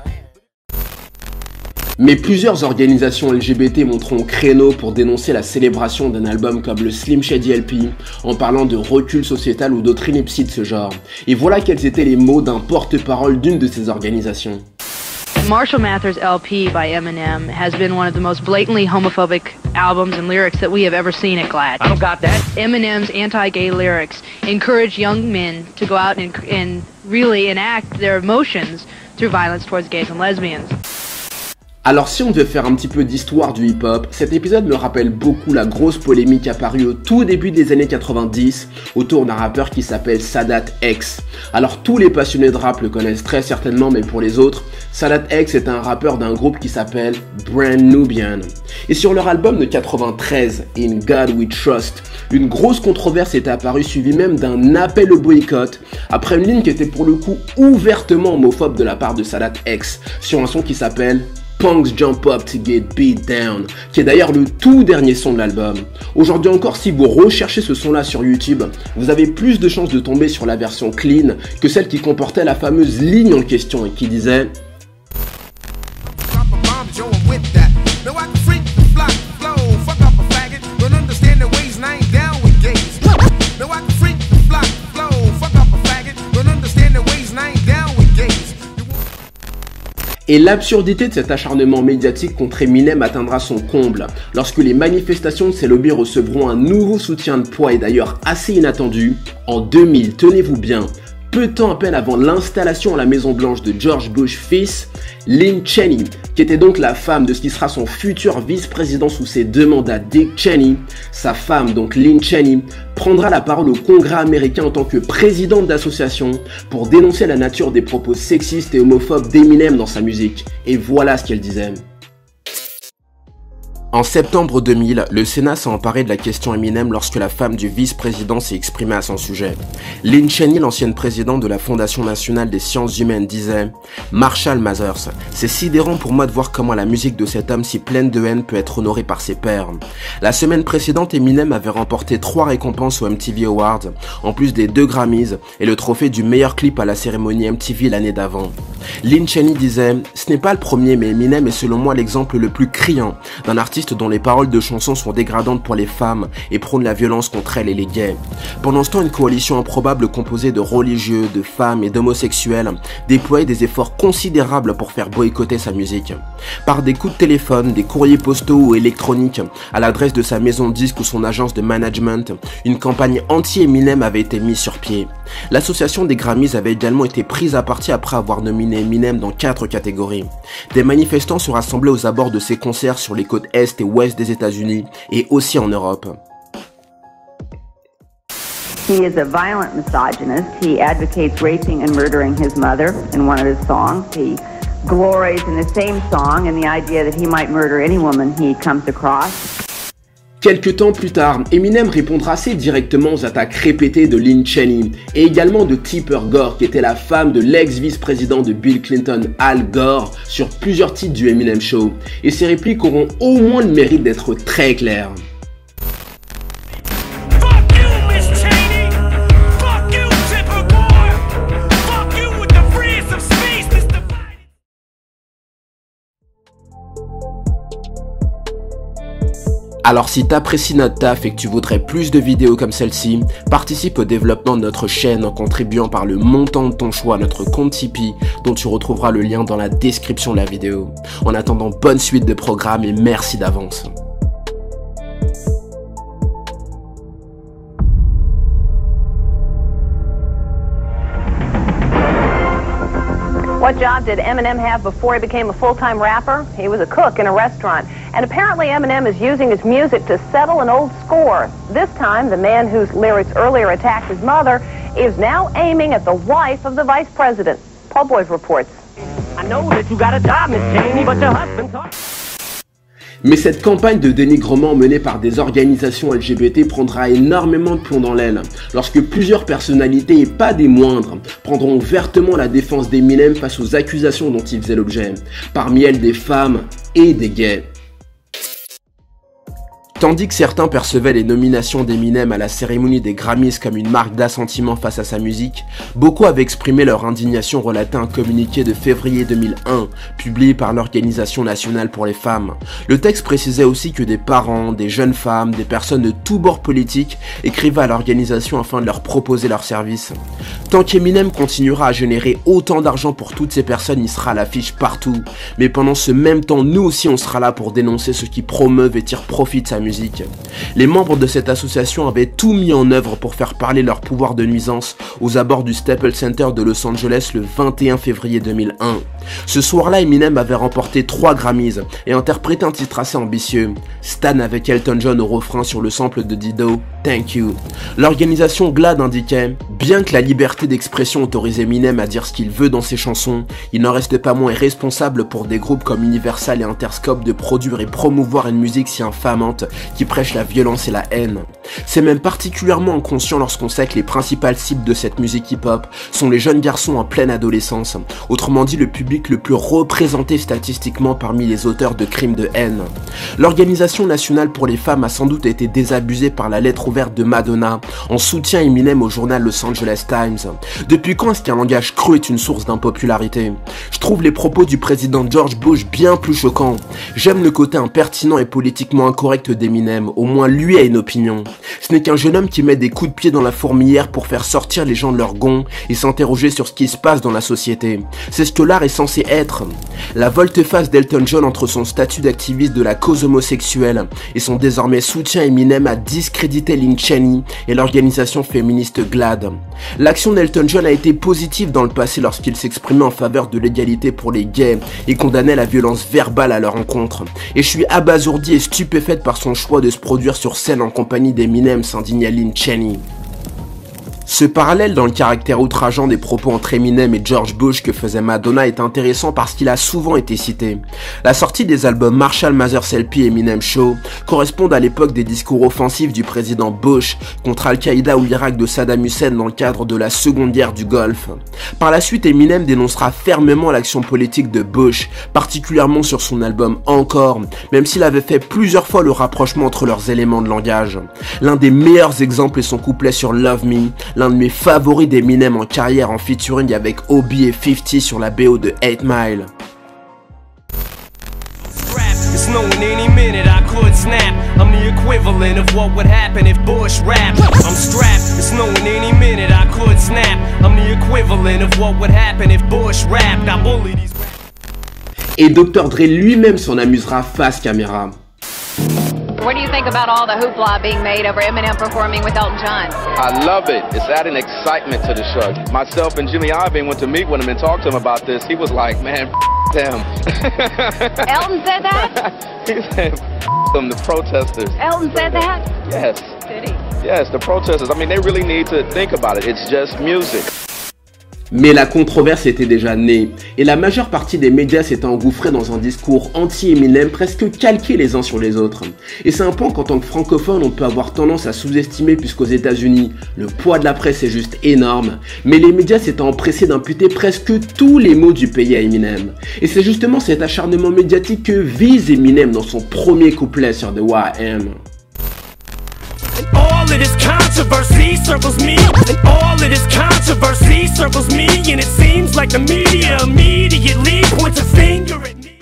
Mais plusieurs organisations LGBT monteront au créneau pour dénoncer la célébration d'un album comme le Slim Shady LP, en parlant de recul sociétal ou d'autres inepties de ce genre. Et voilà quels étaient les mots d'un porte-parole d'une de ces organisations. Marshall Mathers LP by Eminem has been one of the most blatantly homophobic albums and lyrics that we have ever seen at GLAAD. I don't got that. Eminem's anti-gay lyrics encourage young men to go out and really enact their emotions through violence towards gays and lesbians. Alors si on devait faire un petit peu d'histoire du hip-hop, cet épisode me rappelle beaucoup la grosse polémique apparue au tout début des années 90 autour d'un rappeur qui s'appelle Sadat X. Alors tous les passionnés de rap le connaissent très certainement, mais pour les autres, Sadat X est un rappeur d'un groupe qui s'appelle Brand Nubian. Et sur leur album de 93, In God We Trust, une grosse controverse est apparue, suivie même d'un appel au boycott, après une ligne qui était pour le coup ouvertement homophobe de la part de Sadat X, sur un son qui s'appelle Punks Jump Up to Get Beat Down, qui est d'ailleurs le tout dernier son de l'album. Aujourd'hui encore, si vous recherchez ce son-là sur YouTube, vous avez plus de chances de tomber sur la version clean que celle qui comportait la fameuse ligne en question et qui disait Et l'absurdité de cet acharnement médiatique contre Eminem atteindra son comble lorsque les manifestations de ses lobbies recevront un nouveau soutien de poids et d'ailleurs assez inattendu. En 2000, tenez-vous bien, peu de temps à peine avant l'installation à la Maison Blanche de George Bush fils, Lynn Cheney, qui était donc la femme de ce qui sera son futur vice-président sous ses 2 mandats, Dick Cheney, sa femme donc Lynn Cheney, prendra la parole au Congrès américain en tant que présidente d'association pour dénoncer la nature des propos sexistes et homophobes d'Eminem dans sa musique. Et voilà ce qu'elle disait. En septembre 2000, le Sénat s'est emparé de la question Eminem lorsque la femme du vice-président s'est exprimée à son sujet. Lynn Cheney, l'ancienne présidente de la Fondation nationale des sciences humaines, disait « Marshall Mathers, c'est sidérant pour moi de voir comment la musique de cet homme si pleine de haine peut être honorée par ses pairs. La semaine précédente, Eminem avait remporté 3 récompenses aux MTV Awards, en plus des 2 Grammys et le trophée du meilleur clip à la cérémonie MTV l'année d'avant. Lynn Cheney disait « Ce n'est pas le premier, mais Eminem est selon moi l'exemple le plus criant d'un artiste dont les paroles de chansons sont dégradantes pour les femmes et prônent la violence contre elles et les gays. » Pendant ce temps, une coalition improbable composée de religieux, de femmes et d'homosexuels déployait des efforts considérables pour faire boycotter sa musique. Par des coups de téléphone, des courriers postaux ou électroniques à l'adresse de sa maison de disques ou son agence de management, une campagne anti-Eminem avait été mise sur pied. L'association des Grammys avait également été prise à partie après avoir nominé Eminem dans 4 catégories. Des manifestants se rassemblaient aux abords de ses concerts sur les côtes est et ouest des États-Unis et aussi en Europe. He is a violent misogynist. He advocates raping and murdering his mother in one of his songs. He glories in the same song in the idea that he might murder any woman he comes across. Quelques temps plus tard, Eminem répondra assez directement aux attaques répétées de Lynn Cheney et également de Tipper Gore, qui était la femme de l'ex-vice-président de Bill Clinton, Al Gore, sur plusieurs titres du Eminem Show. Et ces répliques auront au moins le mérite d'être très claires. Alors si t'apprécies notre taf et que tu voudrais plus de vidéos comme celle-ci, participe au développement de notre chaîne en contribuant par le montant de ton choix à notre compte Tipeee, dont tu retrouveras le lien dans la description de la vidéo. En attendant, bonne suite de programmes et merci d'avance. What job did Eminem have before he became a full-time rapper? He was a cook in a restaurant. And apparently Eminem is using his music to settle an old score. This time, the man whose lyrics earlier attacked his mother is now aiming at the wife of the vice president. Paul Boyd reports. I know that you got a job, Miss Cheney, but your husband talks. Mais cette campagne de dénigrement menée par des organisations LGBT prendra énormément de plomb dans l'aile, lorsque plusieurs personnalités, et pas des moindres, prendront ouvertement la défense d'Eminem face aux accusations dont il faisait l'objet, parmi elles des femmes et des gays. Tandis que certains percevaient les nominations d'Eminem à la cérémonie des Grammys comme une marque d'assentiment face à sa musique, beaucoup avaient exprimé leur indignation relatant un communiqué de février 2001, publié par l'Organisation nationale pour les femmes. Le texte précisait aussi que des parents, des jeunes femmes, des personnes de tous bords politiques écrivaient à l'organisation afin de leur proposer leurs services. Tant qu'Eminem continuera à générer autant d'argent pour toutes ces personnes, il sera à l'affiche partout. Mais pendant ce même temps, nous aussi on sera là pour dénoncer ceux qui promeuvent et tirent profit de sa musique. Les membres de cette association avaient tout mis en œuvre pour faire parler leur pouvoir de nuisance aux abords du Staples Center de Los Angeles le 21 février 2001. Ce soir-là, Eminem avait remporté 3 Grammys et interprété un titre assez ambitieux, Stan avec Elton John au refrain sur le sample de Dido, Thank You. L'organisation GLAAD indiquait, bien que la liberté d'expression autorise Eminem à dire ce qu'il veut dans ses chansons, il n'en reste pas moins irresponsable pour des groupes comme Universal et Interscope de produire et promouvoir une musique si infamante qui prêche la violence et la haine. C'est même particulièrement inconscient lorsqu'on sait que les principales cibles de cette musique hip-hop sont les jeunes garçons en pleine adolescence, autrement dit le public le plus représenté statistiquement parmi les auteurs de crimes de haine. L'Organisation nationale pour les femmes a sans doute été désabusée par la lettre ouverte de Madonna en soutien à Eminem au journal Los Angeles Times. Depuis quand est-ce qu'un langage cru est une source d'impopularité? Je trouve les propos du président George Bush bien plus choquants. J'aime le côté impertinent et politiquement incorrect d'Eminem, au moins lui a une opinion. Ce n'est qu'un jeune homme qui met des coups de pied dans la fourmilière pour faire sortir les gens de leur gonds et s'interroger sur ce qui se passe dans la société. C'est ce que l'art est censé être. La volte-face d'Elton John entre son statut d'activiste de la cause homosexuelle et son désormais soutien à Eminem a discrédité Lynn Cheney et l'organisation féministe GLAAD. L'action d'Elton John a été positive dans le passé lorsqu'il s'exprimait en faveur de l'égalité pour les gays et condamnait la violence verbale à leur encontre. Et je suis abasourdi et stupéfaite par son choix de se produire sur scène en compagnie d'Eminem, s'indigna Lynn Cheney. Ce parallèle dans le caractère outrageant des propos entre Eminem et George Bush que faisait Madonna est intéressant parce qu'il a souvent été cité. La sortie des albums Marshall Mathers LP et Eminem Show correspondent à l'époque des discours offensifs du président Bush contre Al-Qaïda ou l'Irak de Saddam Hussein dans le cadre de la seconde guerre du Golfe. Par la suite, Eminem dénoncera fermement l'action politique de Bush, particulièrement sur son album Encore, même s'il avait fait plusieurs fois le rapprochement entre leurs éléments de langage. L'un des meilleurs exemples est son couplet sur Love Me, l'un de mes favoris d'Eminem en carrière en featuring avec Obi et 50 sur la BO de 8 Mile. It's knowing any minute I could snap. I'm the equivalent of what would happen if Bush rapped. I'm strapped. It's knowing any minute I could snap. I'm the equivalent of what would happen if Bush rapped. I bully these. Et Dr. Dre lui-même s'en amusera face caméra. What do you think about all the hoopla being made over Eminem performing with Elton John? I love it. It's adding excitement to the show. Myself and Jimmy Iovine went to meet with him and talk to him about this. He was like, man, them. Elton said that? He said, them, the protesters. Elton said that? Yes. Did he? Yes, the protesters. I mean, they really need to think about it. It's just music. Mais la controverse était déjà née, et la majeure partie des médias s'était engouffrée dans un discours anti-Eminem presque calqués les uns sur les autres. Et c'est un point qu'en tant que francophone on peut avoir tendance à sous-estimer puisqu'aux États-Unis le poids de la presse est juste énorme, mais les médias s'étaient empressés d'imputer presque tous les mots du pays à Eminem. Et c'est justement cet acharnement médiatique que vise Eminem dans son premier couplet sur The YM. All of this controversy circles me, and all of this controversy circles me, and it seems like the media immediately points a finger at me.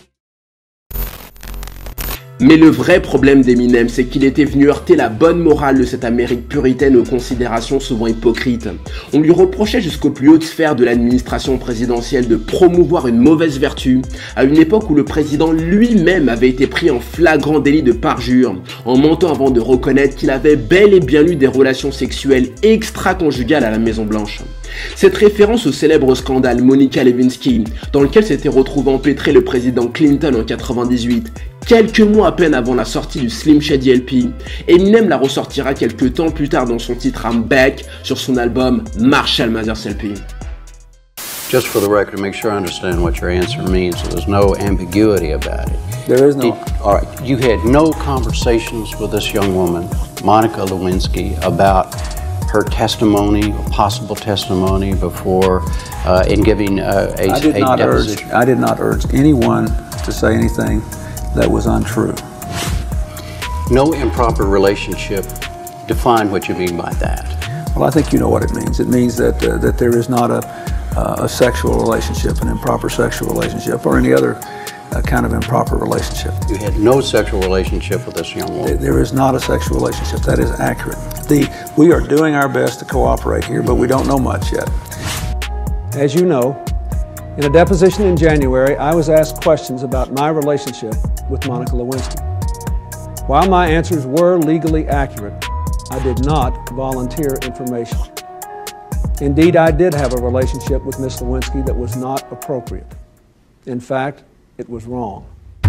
Mais le vrai problème d'Eminem, c'est qu'il était venu heurter la bonne morale de cette Amérique puritaine aux considérations souvent hypocrites. On lui reprochait jusqu'aux plus hautes sphères de l'administration présidentielle de promouvoir une mauvaise vertu, à une époque où le président lui-même avait été pris en flagrant délit de parjure, en mentant avant de reconnaître qu'il avait bel et bien eu des relations sexuelles extra-conjugales à la Maison Blanche. Cette référence au célèbre scandale Monica Lewinsky, dans lequel s'était retrouvé empêtré le président Clinton en 98, quelques mois à peine avant la sortie du Slim Shady LP, Eminem la ressortira quelques temps plus tard dans son titre I'm Back sur son album Marshall Mathers LP. Just for the record, to make sure I understand what your answer means, so there's no ambiguity about it. There is no. All right, you had no conversations with this young woman, Monica Lewinsky, about her testimony, or possible testimony, before in giving a deposition? I did not urge anyone to say anything that was untrue. No improper relationship. Define what you mean by that. Well, I think you know what it means. It means that that there is not a sexual relationship, an improper sexual relationship, or any other kind of improper relationship. You had no sexual relationship with this young woman? There is not a sexual relationship. That is accurate. We are doing our best to cooperate here, but we don't know much yet. As you know, in a deposition in January, I was asked questions about my relationship with Monica Lewinsky. While my answers were legally accurate, I did not volunteer information. Indeed, I did have a relationship with Miss Lewinsky that was not appropriate. In fact, it was wrong.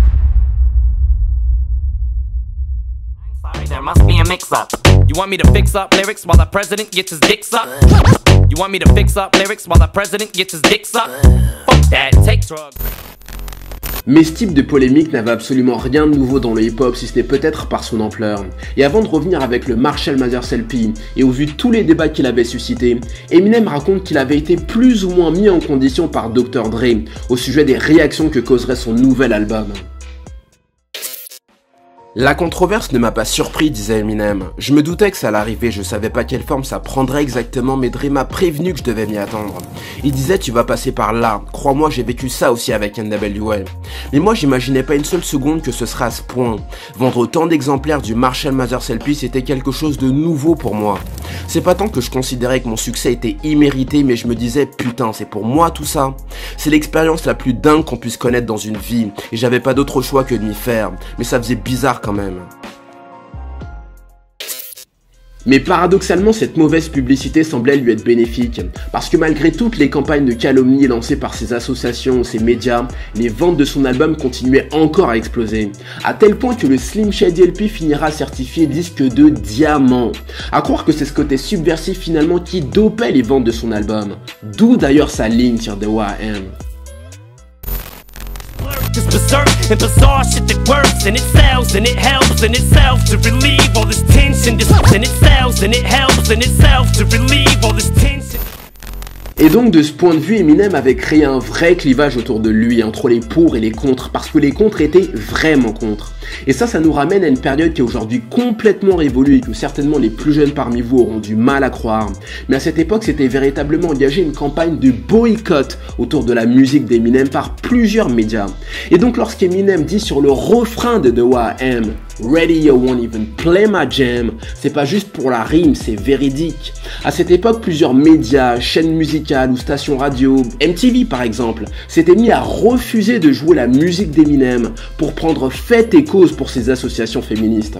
There must be a mix-up. You want me to fix up lyrics while the president gets his dick sucked? You want me to fix up lyrics while the president gets his dick sucked? Fuck that, take drugs. Mais ce type de polémique n'avait absolument rien de nouveau dans le hip-hop, si ce n'est peut-être par son ampleur. Et avant de revenir avec le Marshall Mathers LP, et au vu de tous les débats qu'il avait suscités, Eminem raconte qu'il avait été plus ou moins mis en condition par Dr. Dre au sujet des réactions que causerait son nouvel album. La controverse ne m'a pas surpris, disait Eminem. Je me doutais que ça allait arriver, je savais pas quelle forme ça prendrait exactement, mais Dre m'a prévenu que je devais m'y attendre. Il disait tu vas passer par là, crois-moi j'ai vécu ça aussi avec NWA. Mais moi j'imaginais pas une seule seconde que ce serait à ce point. Vendre autant d'exemplaires du Marshall Mathers LP c'était quelque chose de nouveau pour moi. C'est pas tant que je considérais que mon succès était immérité, mais je me disais putain c'est pour moi tout ça. C'est l'expérience la plus dingue qu'on puisse connaître dans une vie, et j'avais pas d'autre choix que de m'y faire, mais ça faisait bizarre quand même. Mais paradoxalement, cette mauvaise publicité semblait lui être bénéfique, parce que malgré toutes les campagnes de calomnie lancées par ses associations ou ses médias, les ventes de son album continuaient encore à exploser, à tel point que le Slim Shady LP finira certifié disque de diamant. À croire que c'est ce côté subversif finalement qui dopait les ventes de son album, d'où d'ailleurs sa ligne sur The YM. Just berserk and bizarre shit that works and it sells and it helps in itself to relieve all this tension. And it sells and it helps in itself to relieve all this tension. Et donc de ce point de vue, Eminem avait créé un vrai clivage autour de lui, entre les pour et les contre, parce que les contre étaient vraiment contre. Et ça nous ramène à une période qui est aujourd'hui complètement révolue et que certainement les plus jeunes parmi vous auront du mal à croire. Mais à cette époque, c'était véritablement engagé une campagne de boycott autour de la musique d'Eminem par plusieurs médias. Et donc lorsqu'Eminem dit sur le refrain de The YM Radio won't even play my jam, c'est pas juste pour la rime, c'est véridique. À cette époque, plusieurs médias, chaînes musicales ou stations radio, MTV par exemple, s'étaient mis à refuser de jouer la musique d'Eminem pour prendre fait et cause pour ces associations féministes.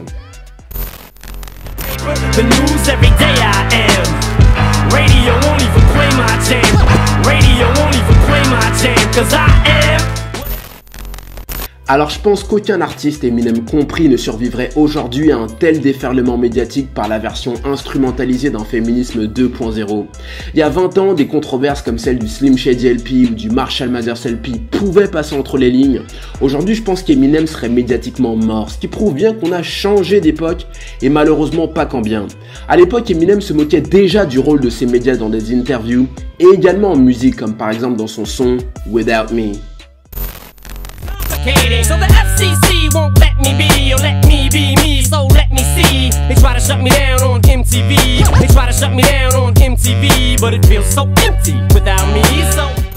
The news every day I am. Radio won't even play my jam. Radio won't even play my jam, 'cause I am. Alors je pense qu'aucun artiste, Eminem compris, ne survivrait aujourd'hui à un tel déferlement médiatique par la version instrumentalisée d'un féminisme 2.0. Il y a 20 ans, des controverses comme celle du Slim Shady LP ou du Marshall Mathers LP pouvaient passer entre les lignes. Aujourd'hui, je pense qu'Eminem serait médiatiquement mort, ce qui prouve bien qu'on a changé d'époque et malheureusement pas qu'en bien. À l'époque, Eminem se moquait déjà du rôle de ces médias dans des interviews et également en musique, comme par exemple dans son son Without Me. So the FCC won't let me be or let me be me, so let me see. They try to shut me down on MTV. They try to shut me down on MTV, but it feels so empty without me, so.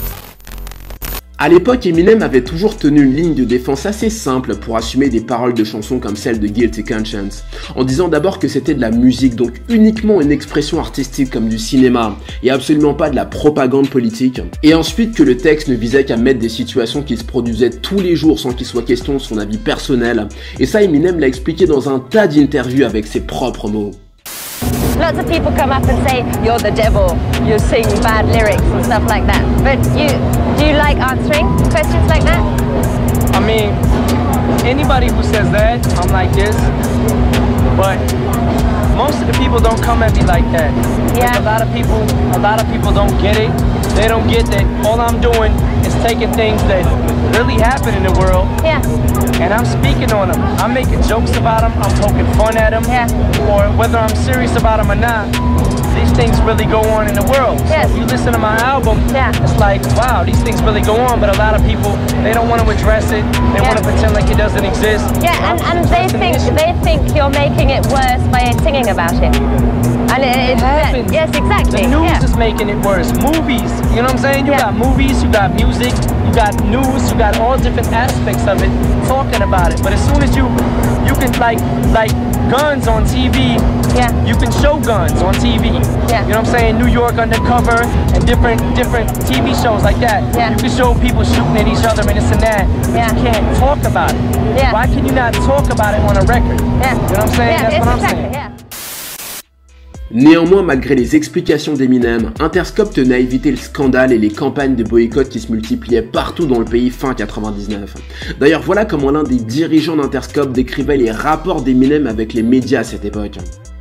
À l'époque, Eminem avait toujours tenu une ligne de défense assez simple pour assumer des paroles de chansons comme celle de Guilty Conscience, en disant d'abord que c'était de la musique, donc uniquement une expression artistique comme du cinéma, et absolument pas de la propagande politique, et ensuite que le texte ne visait qu'à mettre des situations qui se produisaient tous les jours sans qu'il soit question de son avis personnel, et ça Eminem l'a expliqué dans un tas d'interviews avec ses propres mots. Lots of people come up and say, you're the devil, you sing bad lyrics and stuff like that. But do you like answering questions like that? I mean, anybody who says that, I'm like this. But most of the people don't come at me like that. Yeah. Like a lot of people don't get it. They don't get that all I'm doing is taking things that really happen in the world. Yeah. And I'm speaking on them. I'm making jokes about them. I'm poking fun at them. Yeah. Or whether I'm serious about them or not, these things really go on in the world. Yes. So if you listen to my album, it's like, wow, these things really go on, but a lot of people, they don't want to address it. They want to pretend like it doesn't exist. Yeah, and they think you're making it worse by singing about it. And it happens. Yes, exactly. The news is making it worse. Movies, you know what I'm saying? You got movies, you got music, you got news, you got all different aspects of it talking about it. But as soon as you can like guns on TV, you can show guns on TV. Yeah. You know what I'm saying? New York Undercover and different TV shows like that. Yeah. You can show people shooting at each other and this and that, but you can't talk about it. Yeah. Why can you not talk about it on a record? Yeah. You know what I'm saying? That's what I'm saying. Yeah. Néanmoins, malgré les explications d'Eminem, Interscope tenait à éviter le scandale et les campagnes de boycott qui se multipliaient partout dans le pays fin 99. D'ailleurs, voilà comment l'un des dirigeants d'Interscope décrivait les rapports d'Eminem avec les médias à cette époque.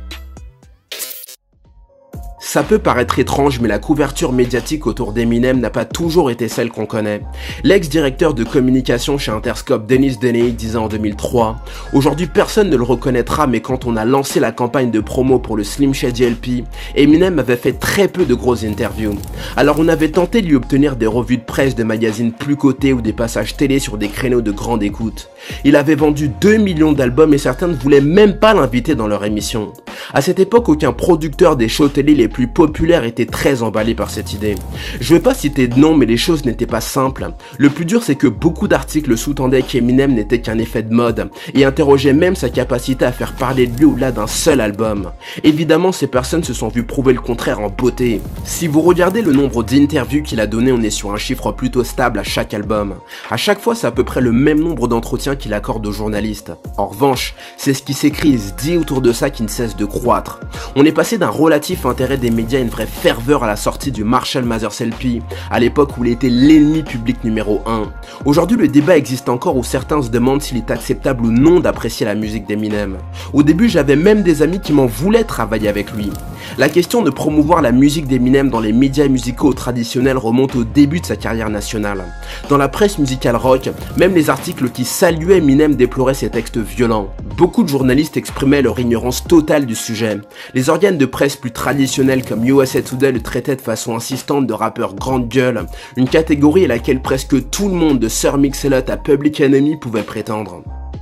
Ça peut paraître étrange, mais la couverture médiatique autour d'Eminem n'a pas toujours été celle qu'on connaît. L'ex-directeur de communication chez Interscope, Dennis Deney, disait en 2003 « Aujourd'hui, personne ne le reconnaîtra, mais quand on a lancé la campagne de promo pour le Slim Shady LP, Eminem avait fait très peu de grosses interviews. Alors on avait tenté de lui obtenir des revues de presse de magazines plus cotés ou des passages télé sur des créneaux de grande écoute. Il avait vendu 2 millions d'albums et certains ne voulaient même pas l'inviter dans leur émission. À cette époque, aucun producteur des shows télé les plus populaires était très emballé par cette idée. Je vais pas citer de nom, mais les choses n'étaient pas simples. Le plus dur, c'est que beaucoup d'articles sous-tendaient qu'Eminem n'était qu'un effet de mode et interrogeaient même sa capacité à faire parler de lui au-delà d'un seul album. Évidemment, ces personnes se sont vues prouver le contraire en beauté. Si vous regardez le nombre d'interviews qu'il a donné, on est sur un chiffre plutôt stable à chaque album. À chaque fois, c'est à peu près le même nombre d'entretiens qu'il accorde aux journalistes. En revanche, c'est ce qui s'écrit et se dit autour de ça qui ne cesse de croître. On est passé d'un relatif intérêt des médias à une vraie ferveur à la sortie du Marshall Mathers LP, à l'époque où il était l'ennemi public numéro 1. Aujourd'hui, le débat existe encore où certains se demandent s'il est acceptable ou non d'apprécier la musique d'Eminem. Au début, j'avais même des amis qui m'en voulaient travailler avec lui. La question de promouvoir la musique d'Eminem dans les médias musicaux traditionnels remonte au début de sa carrière nationale. Dans la presse musicale rock, même les articles qui saluaient Eminem déploraient ses textes violents. Beaucoup de journalistes exprimaient leur ignorance totale du sujet. Les organes de presse plus traditionnels comme USA Today le traitaient de façon insistante de rappeur grande gueule, une catégorie à laquelle presque tout le monde de Sir Mix-a-Lot à Public Enemy pouvait prétendre.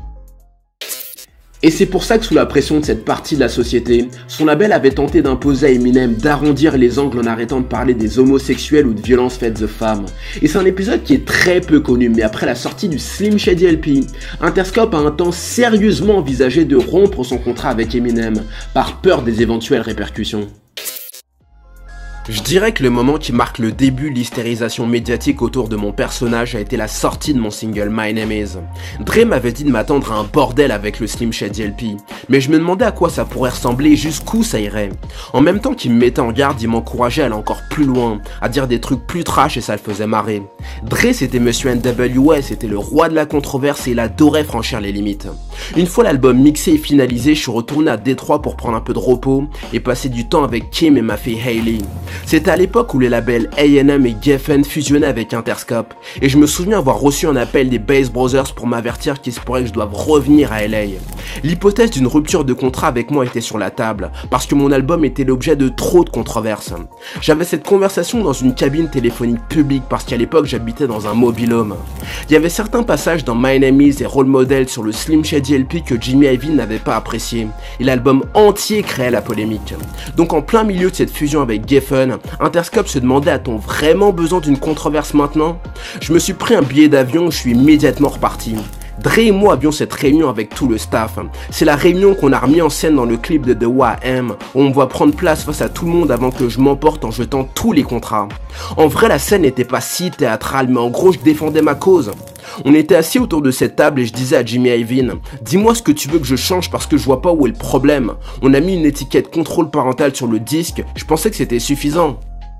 Et c'est pour ça que sous la pression de cette partie de la société, son label avait tenté d'imposer à Eminem d'arrondir les angles en arrêtant de parler des homosexuels ou de violences faites aux femmes. Et c'est un épisode qui est très peu connu, mais après la sortie du Slim Shady LP, Interscope a un temps sérieusement envisagé de rompre son contrat avec Eminem, par peur des éventuelles répercussions. Je dirais que le moment qui marque le début de l'hystérisation médiatique autour de mon personnage a été la sortie de mon single My Name Is. Dre m'avait dit de m'attendre à un bordel avec le Slim Shady LP, mais je me demandais à quoi ça pourrait ressembler et jusqu'où ça irait. En même temps qu'il me mettait en garde, il m'encourageait à aller encore plus loin, à dire des trucs plus trash et ça le faisait marrer. Dre c'était Monsieur NWA, c'était le roi de la controverse et il adorait franchir les limites. Une fois l'album mixé et finalisé, je suis retourné à Détroit pour prendre un peu de repos et passer du temps avec Kim et ma fille Hailey. C'était à l'époque où les labels A&M et Geffen fusionnaient avec Interscope, et je me souviens avoir reçu un appel des Bass Brothers pour m'avertir qu'il se pourrait que je doive revenir à LA. L'hypothèse d'une rupture de contrat avec moi était sur la table, parce que mon album était l'objet de trop de controverses. J'avais cette conversation dans une cabine téléphonique publique parce qu'à l'époque j'habitais dans un mobil-home. Il y avait certains passages dans My Name Is et Role Model sur le Slim Shady LP que Jimmy Iovine n'avait pas apprécié, et l'album entier créait la polémique. Donc en plein milieu de cette fusion avec Geffen, Interscope se demandait: a-t-on vraiment besoin d'une controverse maintenant? Je me suis pris un billet d'avion, je suis immédiatement reparti. Dre et moi avions cette réunion avec tout le staff. C'est la réunion qu'on a remis en scène dans le clip de The YM, où on me voit prendre place face à tout le monde avant que je m'emporte en jetant tous les contrats. En vrai, la scène n'était pas si théâtrale, mais en gros je défendais ma cause. On était assis autour de cette table et je disais à Jimmy Iovine, dis-moi ce que tu veux que je change parce que je vois pas où est le problème. On a mis une étiquette contrôle parental sur le disque, je pensais que c'était suffisant.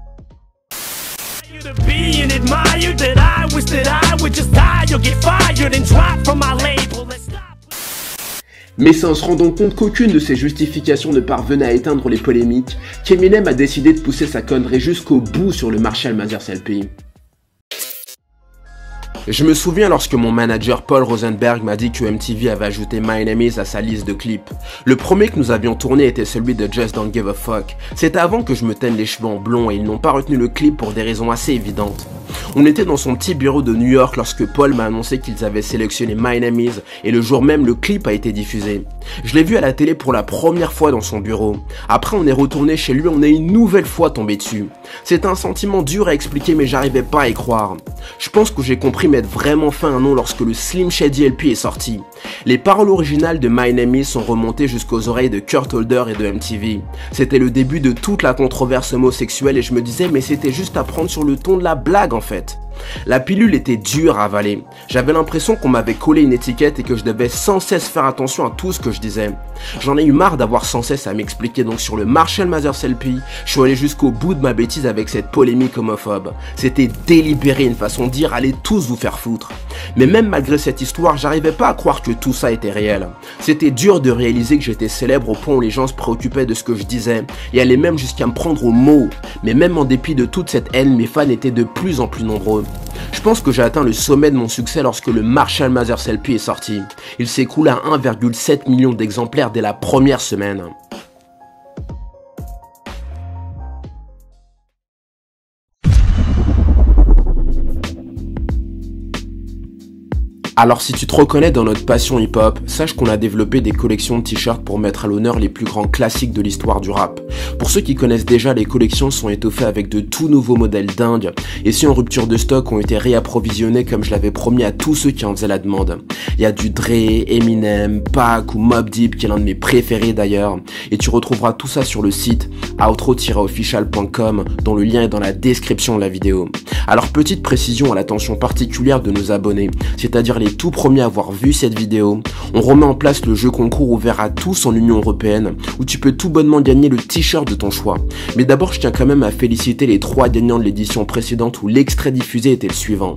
Mais c'est en se rendant compte qu'aucune de ces justifications ne parvenait à éteindre les polémiques qu'Eminem a décidé de pousser sa connerie jusqu'au bout sur le Marshall Mathers LP. Je me souviens lorsque mon manager Paul Rosenberg m'a dit que MTV avait ajouté My Name Is à sa liste de clips. Le premier que nous avions tourné était celui de Just Don't Give a Fuck. C'était avant que je me teigne les cheveux en blond et ils n'ont pas retenu le clip pour des raisons assez évidentes. On était dans son petit bureau de New York lorsque Paul m'a annoncé qu'ils avaient sélectionné My Name Is et le jour même le clip a été diffusé. Je l'ai vu à la télé pour la première fois dans son bureau. Après on est retourné chez lui, on est une nouvelle fois tombé dessus. C'était un sentiment dur à expliquer mais j'arrivais pas à y croire. Je pense que j'ai compris m'être vraiment fait un nom lorsque le Slim Shady LP est sorti. Les paroles originales de My Name Is sont remontées jusqu'aux oreilles de Kurt Holder et de MTV. C'était le début de toute la controverse homosexuelle et je me disais mais c'était juste à prendre sur le ton de la blague en fait. La pilule était dure à avaler. J'avais l'impression qu'on m'avait collé une étiquette et que je devais sans cesse faire attention à tout ce que je disais. J'en ai eu marre d'avoir sans cesse à m'expliquer, donc sur le Marshall Mathers LP, je suis allé jusqu'au bout de ma bêtise avec cette polémique homophobe. C'était délibéré, une façon de dire allez tous vous faire foutre. Mais même malgré cette histoire, j'arrivais pas à croire que tout ça était réel. C'était dur de réaliser que j'étais célèbre au point où les gens se préoccupaient de ce que je disais et allaient même jusqu'à me prendre au mot. Mais même en dépit de toute cette haine, mes fans étaient de plus en plus nombreux. Je pense que j'ai atteint le sommet de mon succès lorsque le Marshall Mathers LP est sorti. Il s'écoule à 1,7 million d'exemplaires dès la première semaine. Alors si tu te reconnais dans notre passion hip-hop, sache qu'on a développé des collections de t-shirts pour mettre à l'honneur les plus grands classiques de l'histoire du rap. Pour ceux qui connaissent déjà, les collections sont étoffées avec de tout nouveaux modèles dingues, et ceux en rupture de stock ont été réapprovisionnés comme je l'avais promis à tous ceux qui en faisaient la demande. Il y a du Dre, Eminem, Pac ou Mobb Deep qui est l'un de mes préférés d'ailleurs, et tu retrouveras tout ça sur le site outro-official.com dont le lien est dans la description de la vidéo. Alors petite précision à l'attention particulière de nos abonnés, c'est-à-dire les tout premiers à avoir vu cette vidéo, on remet en place le jeu concours ouvert à tous en Union Européenne où tu peux tout bonnement gagner le t-shirt de ton choix. Mais d'abord je tiens quand même à féliciter les 3 gagnants de l'édition précédente où l'extrait diffusé était le suivant.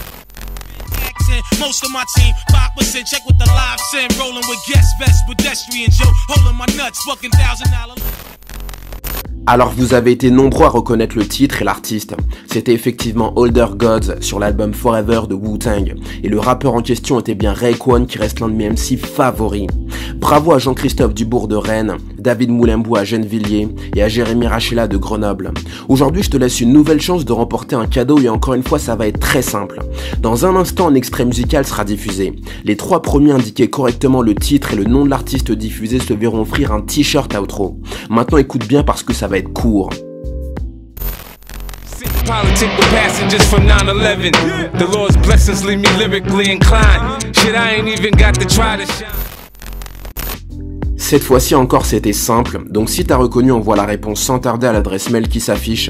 Most of my team, 5% check with the live sim, rolling with guest vest, pedestrian Joe, holding my nuts, fucking $1,000. Alors vous avez été nombreux à reconnaître le titre et l'artiste. C'était effectivement Older Gods sur l'album Forever de Wu-Tang. Et le rappeur en question était bien Raekwon qui reste l'un de mes MC favoris. Bravo à Jean-Christophe Dubourg de Rennes, David Moulembout à Gennevilliers et à Jérémy Rachela de Grenoble. Aujourd'hui je te laisse une nouvelle chance de remporter un cadeau et encore une fois ça va être très simple. Dans un instant un extrait musical sera diffusé. Les 3 premiers à indiquer correctement le titre et le nom de l'artiste diffusé se verront offrir un t-shirt outro. Maintenant écoute bien parce que ça va être court. Politic with passengers from 9/11. The Lord's blessings leave me lyrically inclined. Shit, I ain't even got to try to shine. Cette fois-ci encore c'était simple, donc si t'as reconnu envoie la réponse sans tarder à l'adresse mail qui s'affiche,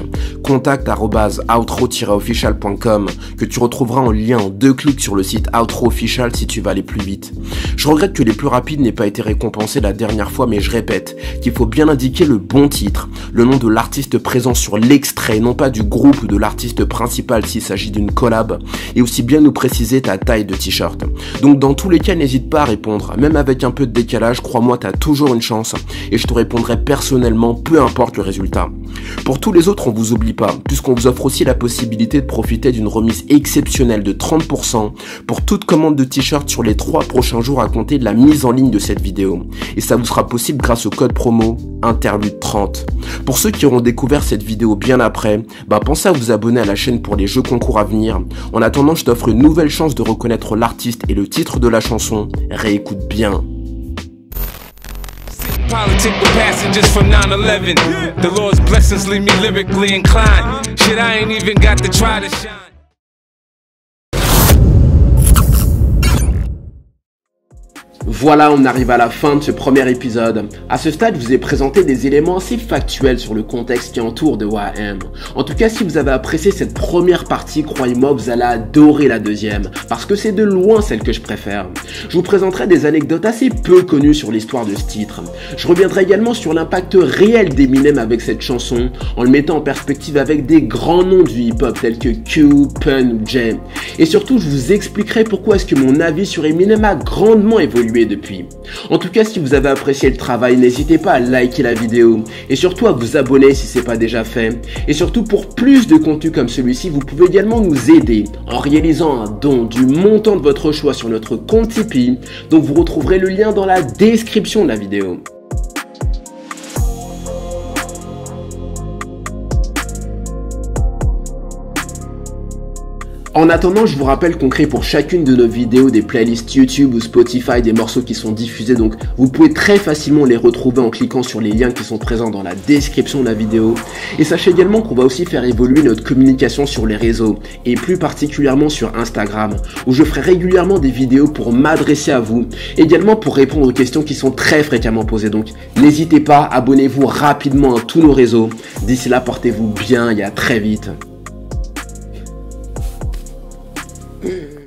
contact@outro-official.com que tu retrouveras en lien en 2 clics sur le site Outro Official si tu vas aller plus vite. Je regrette que les plus rapides n'aient pas été récompensés la dernière fois mais je répète qu'il faut bien indiquer le bon titre, le nom de l'artiste présent sur l'extrait, non pas du groupe ou de l'artiste principal s'il s'agit d'une collab, et aussi bien nous préciser ta taille de t-shirt. Donc dans tous les cas n'hésite pas à répondre, même avec un peu de décalage, crois-moi t'as toujours une chance et je te répondrai personnellement peu importe le résultat. Pour tous les autres on vous oublie pas puisqu'on vous offre aussi la possibilité de profiter d'une remise exceptionnelle de 30% pour toute commande de t-shirt sur les 3 prochains jours à compter de la mise en ligne de cette vidéo et ça vous sera possible grâce au code promo interlude30. Pour ceux qui auront découvert cette vidéo bien après, pensez à vous abonner à la chaîne pour les jeux concours à venir. En attendant je t'offre une nouvelle chance de reconnaître l'artiste et le titre de la chanson, réécoute bien. Politic with passengers from 9/11. The Lord's blessings leave me lyrically inclined. Shit, I ain't even got to try to shine. Voilà, on arrive à la fin de ce premier épisode. À ce stade, je vous ai présenté des éléments assez factuels sur le contexte qui entoure The YM. En tout cas, si vous avez apprécié cette première partie, croyez-moi, vous allez adorer la deuxième, parce que c'est de loin celle que je préfère. Je vous présenterai des anecdotes assez peu connues sur l'histoire de ce titre. Je reviendrai également sur l'impact réel d'Eminem avec cette chanson, en le mettant en perspective avec des grands noms du hip-hop tels que Q, Pun ou Jay. Et surtout, je vous expliquerai pourquoi est-ce que mon avis sur Eminem a grandement évolué depuis. En tout cas, si vous avez apprécié le travail, n'hésitez pas à liker la vidéo et surtout à vous abonner si ce n'est pas déjà fait. Et surtout, pour plus de contenu comme celui-ci, vous pouvez également nous aider en réalisant un don du montant de votre choix sur notre compte Tipeee, dont vous retrouverez le lien dans la description de la vidéo. En attendant, je vous rappelle qu'on crée pour chacune de nos vidéos des playlists YouTube ou Spotify, des morceaux qui sont diffusés, donc vous pouvez très facilement les retrouver en cliquant sur les liens qui sont présents dans la description de la vidéo. Et sachez également qu'on va aussi faire évoluer notre communication sur les réseaux, et plus particulièrement sur Instagram, où je ferai régulièrement des vidéos pour m'adresser à vous, également pour répondre aux questions qui sont très fréquemment posées. Donc n'hésitez pas, abonnez-vous rapidement à tous nos réseaux. D'ici là, portez-vous bien et à très vite.